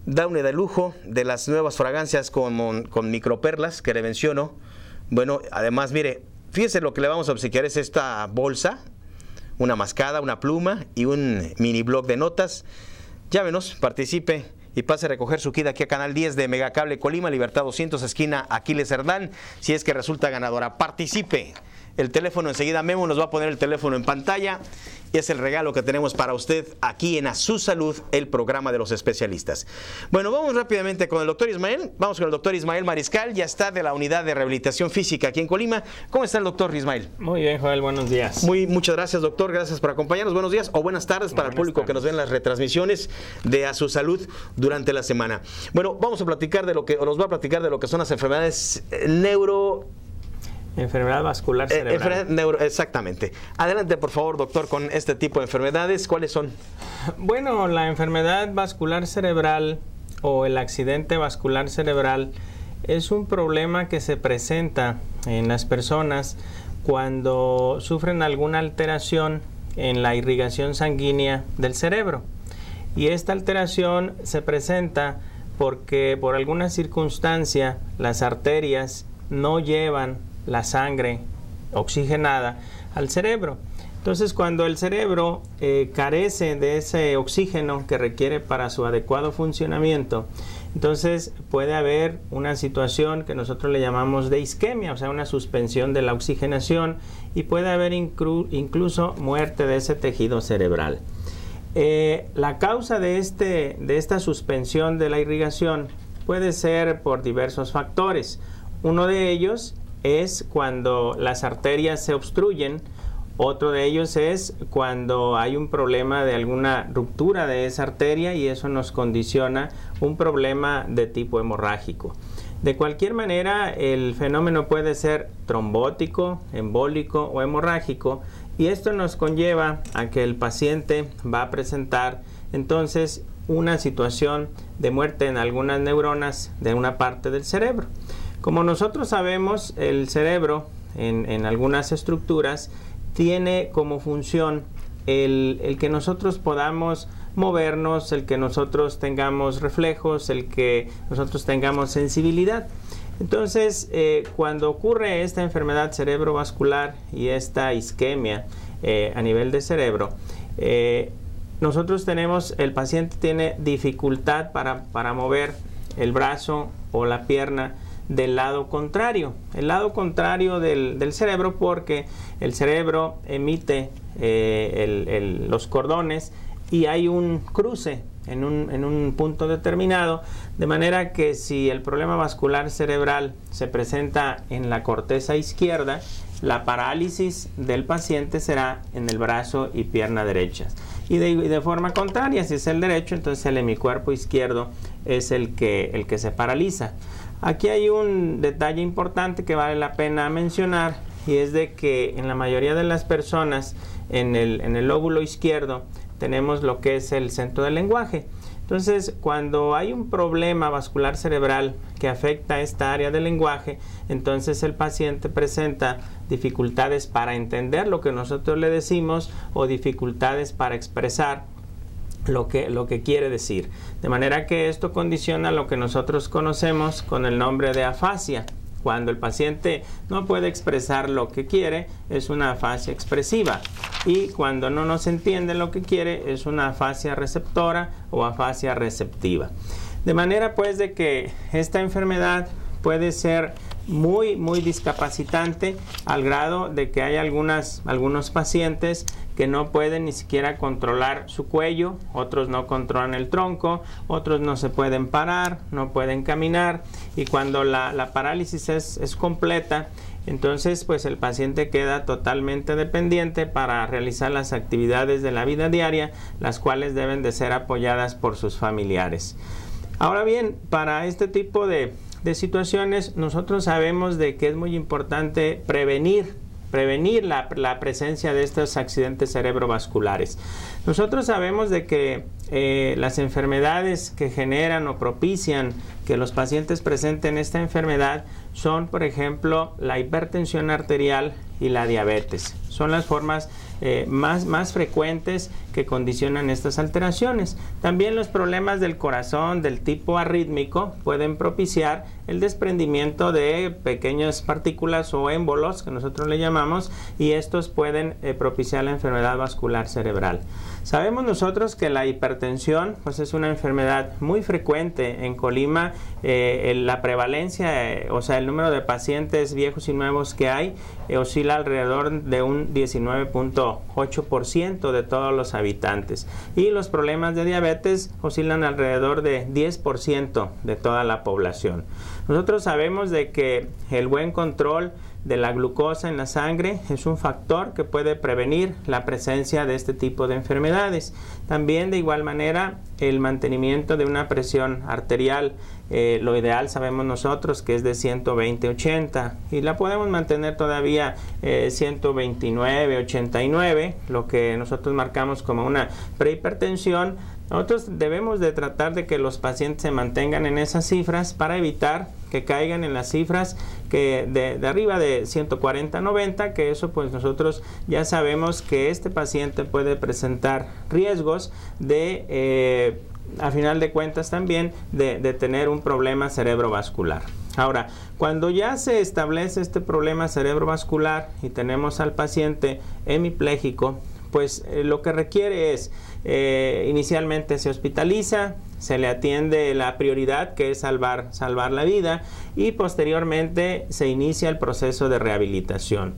Daune de lujo, de las nuevas fragancias con, con microperlas que le menciono. Bueno, además, mire, fíjese lo que le vamos a obsequiar es esta bolsa, una mascada, una pluma y un mini blog de notas. Llámenos, participe y pase a recoger su kit aquí a Canal diez de Megacable Colima, Libertad doscientos, esquina Aquiles Cerdán, si es que resulta ganadora. Participe. El teléfono enseguida, Memo nos va a poner el teléfono en pantalla y es el regalo que tenemos para usted aquí en A Su Salud, el programa de los especialistas. Bueno, vamos rápidamente con el doctor Ismael. Vamos con el doctor Ismael Mariscal, ya está de la Unidad de Rehabilitación Física aquí en Colima. ¿Cómo está el doctor Ismael? Muy bien, Joel, buenos días. Muy, muchas gracias, doctor, gracias por acompañarnos. Buenos días o buenas tardes para buenas el público tardes. Que nos ve en las retransmisiones de A Su Salud durante la semana. Bueno, vamos a platicar de lo que, o nos va a platicar de lo que son las enfermedades neuro... Enfermedad vascular cerebral. Eh, enfermedad neuro, exactamente. Adelante, por favor, doctor, con este tipo de enfermedades. ¿Cuáles son? Bueno, la enfermedad vascular cerebral o el accidente vascular cerebral es un problema que se presenta en las personas cuando sufren alguna alteración en la irrigación sanguínea del cerebro. Y esta alteración se presenta porque por alguna circunstancia las arterias no llevan la sangre oxigenada al cerebro. Entonces, cuando el cerebro eh, carece de ese oxígeno que requiere para su adecuado funcionamiento, entonces puede haber una situación que nosotros le llamamos de isquemia, o sea, una suspensión de la oxigenación, y puede haber inclu incluso muerte de ese tejido cerebral. Eh, la causa de, este, de esta suspensión de la irrigación puede ser por diversos factores. Uno de ellos es cuando las arterias se obstruyen, otro de ellos es cuando hay un problema de alguna ruptura de esa arteria y eso nos condiciona un problema de tipo hemorrágico. De cualquier manera, el fenómeno puede ser trombótico, embólico o hemorrágico y esto nos conlleva a que el paciente va a presentar entonces una situación de muerte en algunas neuronas de una parte del cerebro. Como nosotros sabemos, el cerebro en, en algunas estructuras tiene como función el, el que nosotros podamos movernos, el que nosotros tengamos reflejos, el que nosotros tengamos sensibilidad. Entonces, eh, cuando ocurre esta enfermedad cerebrovascular y esta isquemia eh, a nivel de cerebro, eh, nosotros tenemos, el paciente tiene dificultad para, para mover el brazo o la pierna del lado contrario, el lado contrario del, del cerebro, porque el cerebro emite eh, el, el, los cordones y hay un cruce en un, en un punto determinado, de manera que si el problema vascular cerebral se presenta en la corteza izquierda, la parálisis del paciente será en el brazo y pierna derechas. Y de, y de forma contraria, si es el derecho, entonces el hemicuerpo izquierdo es el que, el que se paraliza. Aquí hay un detalle importante que vale la pena mencionar y es de que en la mayoría de las personas en el, en el lóbulo izquierdo tenemos lo que es el centro del lenguaje. Entonces, cuando hay un problema vascular cerebral que afecta esta área del lenguaje, entonces el paciente presenta dificultades para entender lo que nosotros le decimos o dificultades para expresar lo que, lo que quiere decir. De manera que esto condiciona lo que nosotros conocemos con el nombre de afasia. Cuando el paciente no puede expresar lo que quiere, es una afasia expresiva. Y cuando no nos entiende lo que quiere, es una afasia receptora o afasia receptiva. De manera pues de que esta enfermedad puede ser muy, muy discapacitante al grado de que hay algunas, algunos pacientes que no pueden ni siquiera controlar su cuello, otros no controlan el tronco, otros no se pueden parar, no pueden caminar, y cuando la, la parálisis es, es completa, entonces pues el paciente queda totalmente dependiente para realizar las actividades de la vida diaria, las cuales deben de ser apoyadas por sus familiares. Ahora bien, para este tipo de, de situaciones, nosotros sabemos de que es muy importante prevenir prevenir la, la presencia de estos accidentes cerebrovasculares. Nosotros sabemos de que eh, las enfermedades que generan o propician que los pacientes presenten esta enfermedad son, por ejemplo, la hipertensión arterial y la diabetes. Son las formas eh, más, más frecuentes que condicionan estas alteraciones. También los problemas del corazón del tipo arrítmico pueden propiciar el desprendimiento de pequeñas partículas o émbolos, que nosotros le llamamos, y estos pueden eh, propiciar la enfermedad vascular cerebral. Sabemos nosotros que la hipertensión pues es una enfermedad muy frecuente en Colima. Eh, la prevalencia, eh, o sea, el número de pacientes viejos y nuevos que hay, eh, oscila alrededor de un diecinueve punto ocho por ciento de todos los habitantes. Y los problemas de diabetes oscilan alrededor de diez por ciento de toda la población. Nosotros sabemos de que el buen control de la glucosa en la sangre es un factor que puede prevenir la presencia de este tipo de enfermedades. También de igual manera el mantenimiento de una presión arterial, eh, lo ideal sabemos nosotros que es de ciento veinte ochenta, y la podemos mantener todavía eh, ciento veintinueve ochenta y nueve, lo que nosotros marcamos como una prehipertensión. Nosotros debemos de tratar de que los pacientes se mantengan en esas cifras para evitar que caigan en las cifras que de, de arriba de ciento cuarenta noventa, que eso pues nosotros ya sabemos que este paciente puede presentar riesgos de, eh, a final de cuentas también, de, de tener un problema cerebrovascular. Ahora, cuando ya se establece este problema cerebrovascular y tenemos al paciente hemipléjico, pues eh, lo que requiere es, eh, inicialmente se hospitaliza, se le atiende la prioridad que es salvar, salvar la vida, y posteriormente se inicia el proceso de rehabilitación.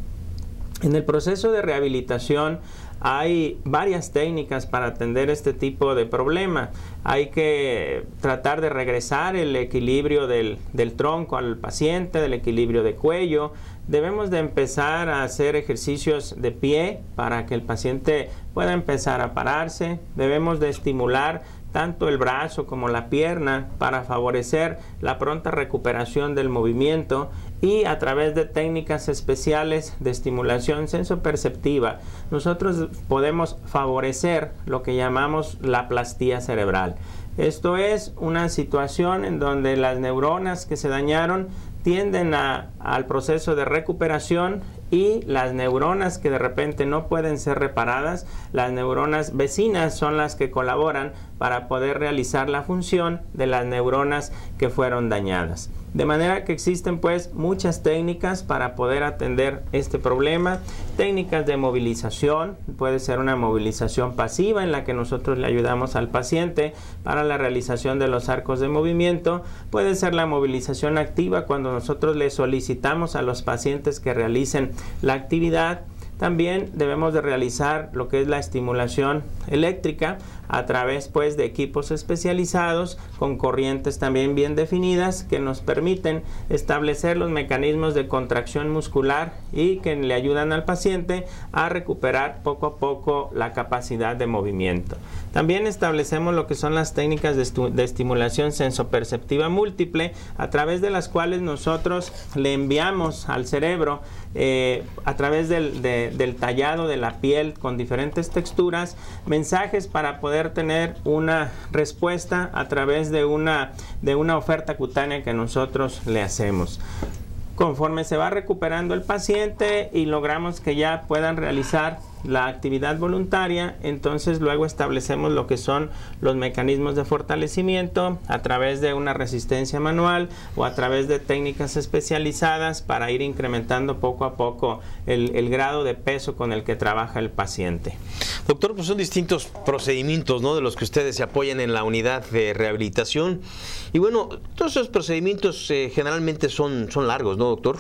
En el proceso de rehabilitación hay varias técnicas para atender este tipo de problema. Hay que tratar de regresar el equilibrio del, del tronco al paciente, del equilibrio de cuello. Debemos de empezar a hacer ejercicios de pie para que el paciente pueda empezar a pararse. Debemos de estimular tanto el brazo como la pierna para favorecer la pronta recuperación del movimiento, y a través de técnicas especiales de estimulación sensoperceptiva nosotros podemos favorecer lo que llamamos la plastía cerebral. Esto es una situación en donde las neuronas que se dañaron tienden a, al proceso de recuperación, y las neuronas que de repente no pueden ser reparadas, las neuronas vecinas son las que colaboran para poder realizar la función de las neuronas que fueron dañadas. De manera que existen pues muchas técnicas para poder atender este problema. Técnicas de movilización, puede ser una movilización pasiva en la que nosotros le ayudamos al paciente para la realización de los arcos de movimiento. Puede ser la movilización activa cuando nosotros le solicitamos a los pacientes que realicen la actividad. También debemos de realizar lo que es la estimulación eléctrica a través pues de equipos especializados con corrientes también bien definidas que nos permiten establecer los mecanismos de contracción muscular y que le ayudan al paciente a recuperar poco a poco la capacidad de movimiento. También establecemos lo que son las técnicas de, de estimulación sensoperceptiva múltiple, a través de las cuales nosotros le enviamos al cerebro eh, a través del, de, del tallado de la piel con diferentes texturas mensajes para poder tener una respuesta a través de una, de una oferta cutánea que nosotros le hacemos. Conforme se va recuperando el paciente y logramos que ya puedan realizar la actividad voluntaria, entonces luego establecemos lo que son los mecanismos de fortalecimiento a través de una resistencia manual o a través de técnicas especializadas para ir incrementando poco a poco el, el grado de peso con el que trabaja el paciente. Doctor, pues son distintos procedimientos, ¿no?, de los que ustedes se apoyan en la unidad de rehabilitación. Y bueno, todos esos procedimientos eh, generalmente son, son largos, ¿no, doctor?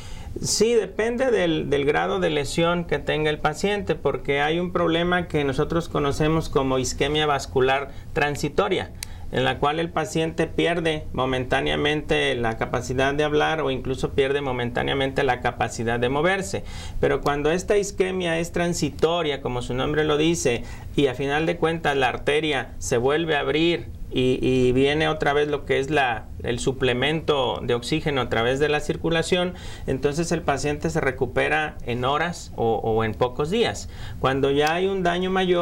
Sí, depende del, del grado de lesión que tenga el paciente, porque hay un problema que nosotros conocemos como isquemia vascular transitoria, en la cual el paciente pierde momentáneamente la capacidad de hablar o incluso pierde momentáneamente la capacidad de moverse. Pero cuando esta isquemia es transitoria, como su nombre lo dice, y a final de cuentas la arteria se vuelve a abrir y, y viene otra vez lo que es la, el suplemento de oxígeno a través de la circulación, entonces el paciente se recupera en horas o, o en pocos días. Cuando ya hay un daño mayor,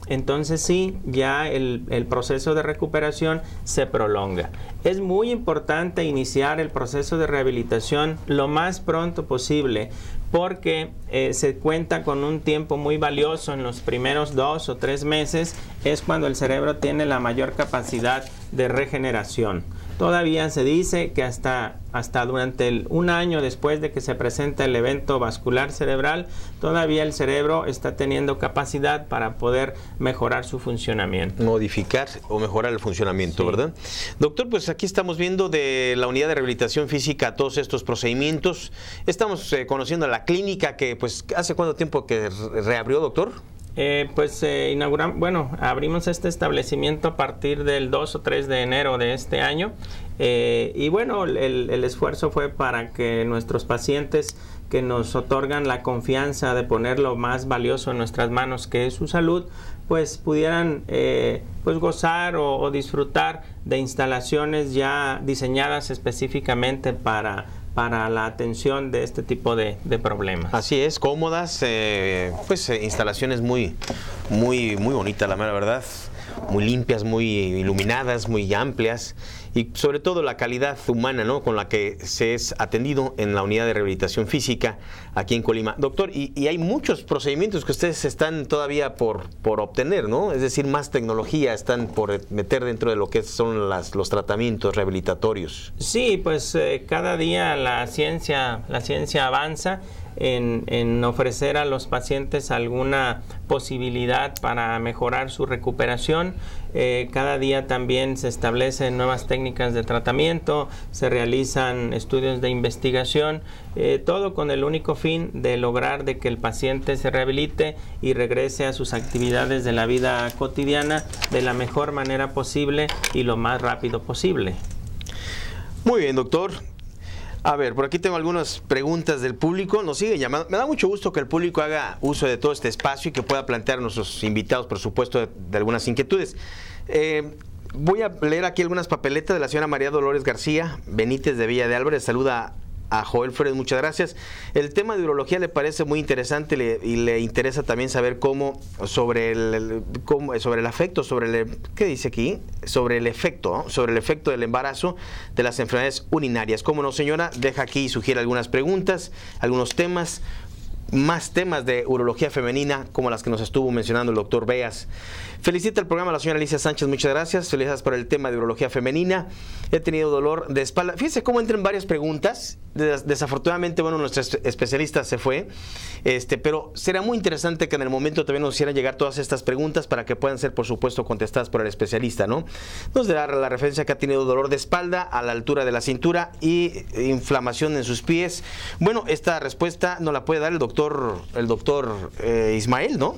entonces sí, ya el, el proceso de recuperación se prolonga. Es muy importante iniciar el proceso de rehabilitación lo más pronto posible, porque eh, se cuenta con un tiempo muy valioso en los primeros dos o tres meses, es cuando el cerebro tiene la mayor capacidad de regeneración. Todavía se dice que hasta, hasta durante el, un año después de que se presenta el evento vascular cerebral, todavía el cerebro está teniendo capacidad para poder mejorar su funcionamiento. Modificar o mejorar el funcionamiento, sí. ¿Verdad? Doctor, pues aquí estamos viendo de la unidad de rehabilitación física todos estos procedimientos. Estamos eh, conociendo la clínica que, pues, ¿hace cuánto tiempo que reabrió, doctor? Eh, pues eh, inauguramos, bueno, abrimos este establecimiento a partir del dos o tres de enero de este año, eh, y bueno, el, el esfuerzo fue para que nuestros pacientes que nos otorgan la confianza de poner lo más valioso en nuestras manos, que es su salud, pues pudieran eh, pues gozar o, o disfrutar de instalaciones ya diseñadas específicamente para para la atención de este tipo de, de problemas. Así es, cómodas, eh, pues eh, instalaciones muy, muy, muy bonitas, la mera verdad, muy limpias, muy iluminadas, muy amplias, y sobre todo la calidad humana, ¿no?, con la que se es atendido en la unidad de rehabilitación física aquí en Colima. Doctor, y, y hay muchos procedimientos que ustedes están todavía por, por obtener, ¿no? Es decir, más tecnología están por meter dentro de lo que son las, los tratamientos rehabilitatorios. Sí, pues eh, cada día la ciencia, la ciencia avanza en, en ofrecer a los pacientes alguna posibilidad para mejorar su recuperación. Eh, cada día también se establecen nuevas técnicas de tratamiento, se realizan estudios de investigación, eh, todo con el único fin de lograr de que el paciente se rehabilite y regrese a sus actividades de la vida cotidiana de la mejor manera posible y lo más rápido posible. Muy bien, doctor. A ver, por aquí tengo algunas preguntas del público. Nos siguen llamando. Me da mucho gusto que el público haga uso de todo este espacio y que pueda plantear a nuestros invitados, por supuesto, de, de algunas inquietudes. Eh, voy a leer aquí algunas papeletas de la señora María Dolores García Benítez de Villa de Álvarez. Saluda a Joel Flores, muchas gracias. El tema de urología le parece muy interesante le, y le interesa también saber cómo sobre el, el cómo, sobre el afecto, sobre el, ¿qué dice aquí? Sobre el efecto, ¿no? Sobre el efecto del embarazo de las enfermedades urinarias. ¿Cómo no, señora? Deja aquí y sugiere algunas preguntas, algunos temas, más temas de urología femenina como las que nos estuvo mencionando el doctor Beas. Felicita el programa a la señora Alicia Sánchez, muchas gracias. Felicidades por el tema de urología femenina. He tenido dolor de espalda. Fíjese cómo entran varias preguntas. Des desafortunadamente, bueno, nuestra especialista se fue, este, pero será muy interesante que en el momento también nos hicieran llegar todas estas preguntas para que puedan ser, por supuesto, contestadas por el especialista, ¿no? Nos dará la referencia que ha tenido dolor de espalda a la altura de la cintura y inflamación en sus pies. Bueno, esta respuesta nos la puede dar el doctor, el doctor eh, Ismael, ¿no?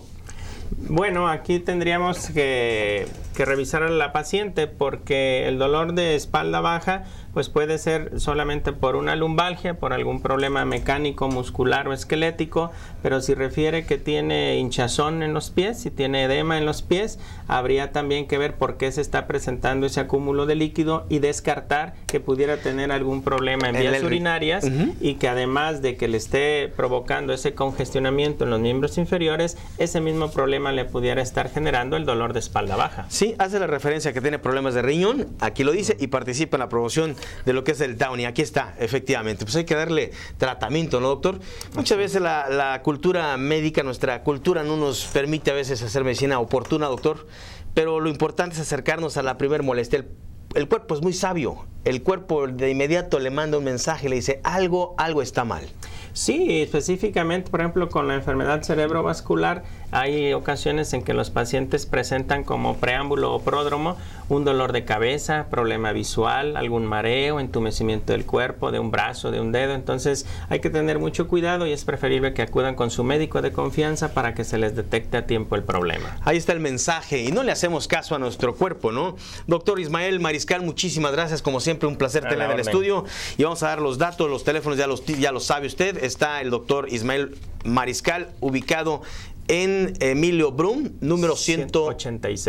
Bueno, aquí tendríamos que, que revisar a la paciente, porque el dolor de espalda baja pues puede ser solamente por una lumbalgia, por algún problema mecánico, muscular o esquelético, pero si refiere que tiene hinchazón en los pies, si tiene edema en los pies, habría también que ver por qué se está presentando ese acúmulo de líquido y descartar que pudiera tener algún problema en vías urinarias, uh-huh. y que además de que le esté provocando ese congestionamiento en los miembros inferiores, ese mismo problema le pudiera estar generando el dolor de espalda baja. Sí, hace la referencia que tiene problemas de riñón, aquí lo dice, y participa en la promoción de lo que es el Downy. Aquí está, efectivamente. Pues hay que darle tratamiento, ¿no, doctor? Muchas veces la, la cultura médica, nuestra cultura no nos permite a veces hacer medicina oportuna, doctor, pero lo importante es acercarnos a la primer molestia. El, el cuerpo es muy sabio. El cuerpo de inmediato le manda un mensaje y le dice, algo, algo está mal. Sí, específicamente, por ejemplo, con la enfermedad cerebrovascular, hay ocasiones en que los pacientes presentan como preámbulo o pródromo un dolor de cabeza, problema visual, algún mareo, entumecimiento del cuerpo, de un brazo, de un dedo. Entonces hay que tener mucho cuidado y es preferible que acudan con su médico de confianza para que se les detecte a tiempo el problema. Ahí está el mensaje y no le hacemos caso a nuestro cuerpo, ¿no? Doctor Ismael Mariscal, muchísimas gracias, como siempre un placer tener en el estudio, y vamos a dar los datos, los teléfonos, ya los, ya los sabe usted. Está el doctor Ismael Mariscal, ubicado en Emilio Brum, número ciento ochenta y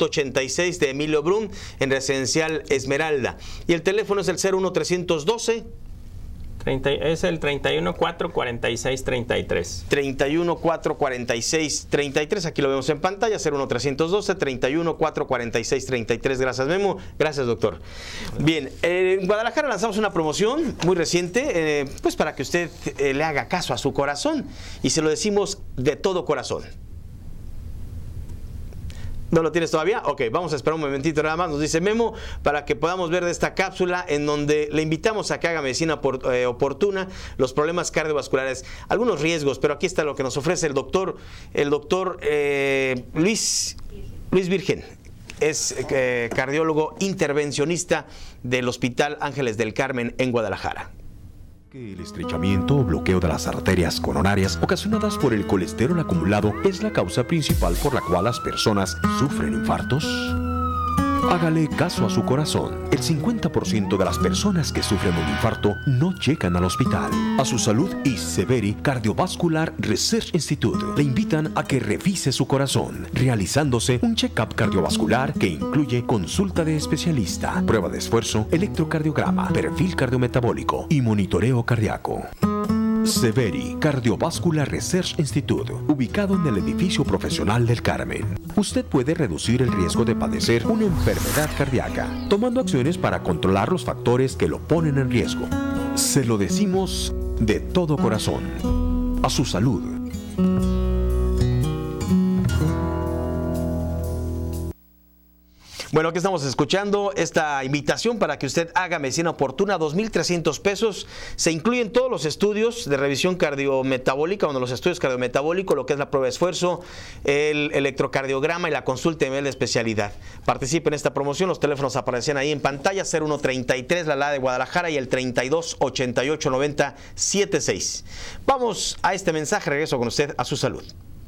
seis de Emilio Brum, en Residencial Esmeralda. Y el teléfono es el cero uno tres uno dos, treinta, es el treinta y uno cuatro cuarenta y seis treinta y tres. treinta y uno cuatro cuarenta y seis treinta y tres, aquí lo vemos en pantalla, cero uno trescientos doce, treinta y uno cuatro cuarenta y seis treinta y tres. Gracias, Memo. Gracias, doctor. Bien, eh, en Guadalajara lanzamos una promoción muy reciente, eh, pues para que usted eh, le haga caso a su corazón, y se lo decimos de todo corazón. ¿No lo tienes todavía? Ok, vamos a esperar un momentito nada más, nos dice Memo, para que podamos ver de esta cápsula en donde le invitamos a que haga medicina por, eh, oportuna, los problemas cardiovasculares, algunos riesgos, pero aquí está lo que nos ofrece el doctor, el doctor eh, Luis, Luis Virgen. Es eh, cardiólogo intervencionista del Hospital Ángeles del Carmen en Guadalajara. Que el estrechamiento o bloqueo de las arterias coronarias ocasionadas por el colesterol acumulado es la causa principal por la cual las personas sufren infartos. Hágale caso a su corazón. El cincuenta por ciento de las personas que sufren un infarto no llegan al hospital. A Su Salud y Severi Cardiovascular Research Institute le invitan a que revise su corazón, realizándose un check-up cardiovascular que incluye consulta de especialista, prueba de esfuerzo, electrocardiograma, perfil cardiometabólico y monitoreo cardíaco. Severi Cardiovascular Research Institute, ubicado en el edificio profesional del Carmen. Usted puede reducir el riesgo de padecer una enfermedad cardíaca, tomando acciones para controlar los factores que lo ponen en riesgo. Se lo decimos de todo corazón. A su salud. Bueno, aquí estamos escuchando esta invitación para que usted haga medicina oportuna, dos mil trescientos pesos. Se incluyen todos los estudios de revisión cardiometabólica, uno de los estudios cardiometabólicos, lo que es la prueba de esfuerzo, el electrocardiograma y la consulta de nivel de especialidad. Participe en esta promoción, los teléfonos aparecen ahí en pantalla, cero uno treinta y tres, la L A de Guadalajara, y el treinta y dos ochenta y ocho noventa setenta y seis. Vamos a este mensaje, regreso con usted a Su Salud.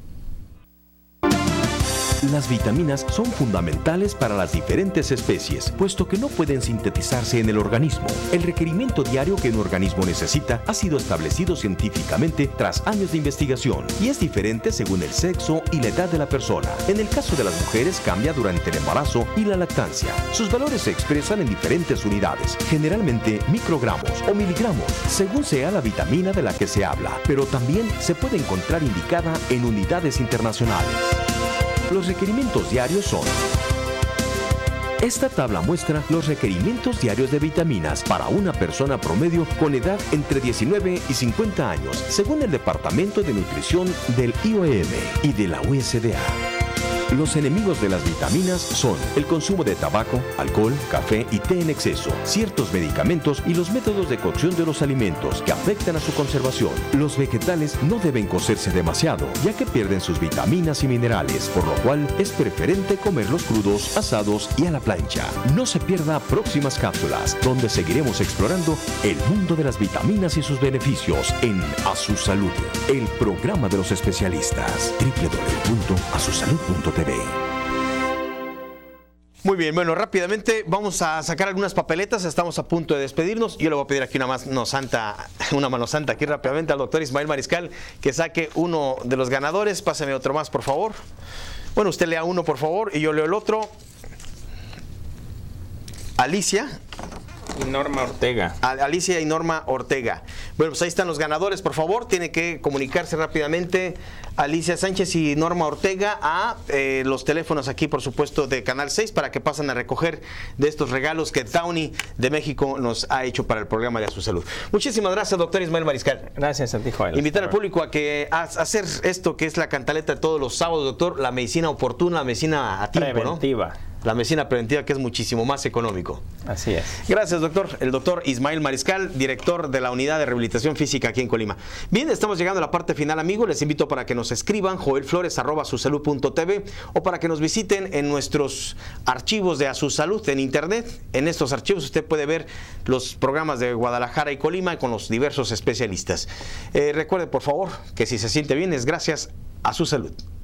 Las vitaminas son fundamentales para las diferentes especies, puesto que no pueden sintetizarse en el organismo. El requerimiento diario que un organismo necesita ha sido establecido científicamente tras años de investigación y es diferente según el sexo y la edad de la persona. En el caso de las mujeres cambia durante el embarazo y la lactancia. Sus valores se expresan en diferentes unidades, generalmente microgramos o miligramos, según sea la vitamina de la que se habla, pero también se puede encontrar indicada en unidades internacionales. Los requerimientos diarios son: esta tabla muestra los requerimientos diarios de vitaminas para una persona promedio con edad entre diecinueve y cincuenta años, según el Departamento de Nutrición del I O M y de la U S D A. Los enemigos de las vitaminas son el consumo de tabaco, alcohol, café y té en exceso, ciertos medicamentos y los métodos de cocción de los alimentos que afectan a su conservación. Los vegetales no deben cocerse demasiado, ya que pierden sus vitaminas y minerales, por lo cual es preferente comerlos crudos, asados y a la plancha. No se pierda próximas cápsulas, donde seguiremos explorando el mundo de las vitaminas y sus beneficios en A Su Salud, el programa de los especialistas. doble u doble u doble u punto a su salud punto t v. Muy bien, bueno, rápidamente vamos a sacar algunas papeletas, estamos a punto de despedirnos. Yo le voy a pedir aquí una mano santa, una mano santa aquí rápidamente al doctor Ismael Mariscal, que saque uno de los ganadores. Pásame otro más, por favor. Bueno, usted lea uno, por favor, y yo leo el otro. Alicia. Y Norma Ortega. Alicia y Norma Ortega. Bueno, pues ahí están los ganadores, por favor. Tiene que comunicarse rápidamente Alicia Sánchez y Norma Ortega a eh, los teléfonos aquí, por supuesto, de Canal seis, para que pasen a recoger de estos regalos que Townie de México nos ha hecho para el programa de A Su Salud. Muchísimas gracias, doctor Ismael Mariscal. Gracias a ti, Joel. Invitar al público a que a, a hacer esto que es la cantaleta de todos los sábados, doctor, la medicina oportuna, la medicina a tiempo, preventiva. ¿no? La medicina preventiva, que es muchísimo más económico. Así es. Gracias, doctor. El doctor Ismael Mariscal, director de la Unidad de Rehabilitación Física aquí en Colima. Bien, estamos llegando a la parte final, amigos. Les invito para que nos escriban joelflores arroba su salud punto t v o para que nos visiten en nuestros archivos de A Su Salud en internet. En estos archivos usted puede ver los programas de Guadalajara y Colima con los diversos especialistas. Eh, recuerde, por favor, que si se siente bien es gracias a Su Salud.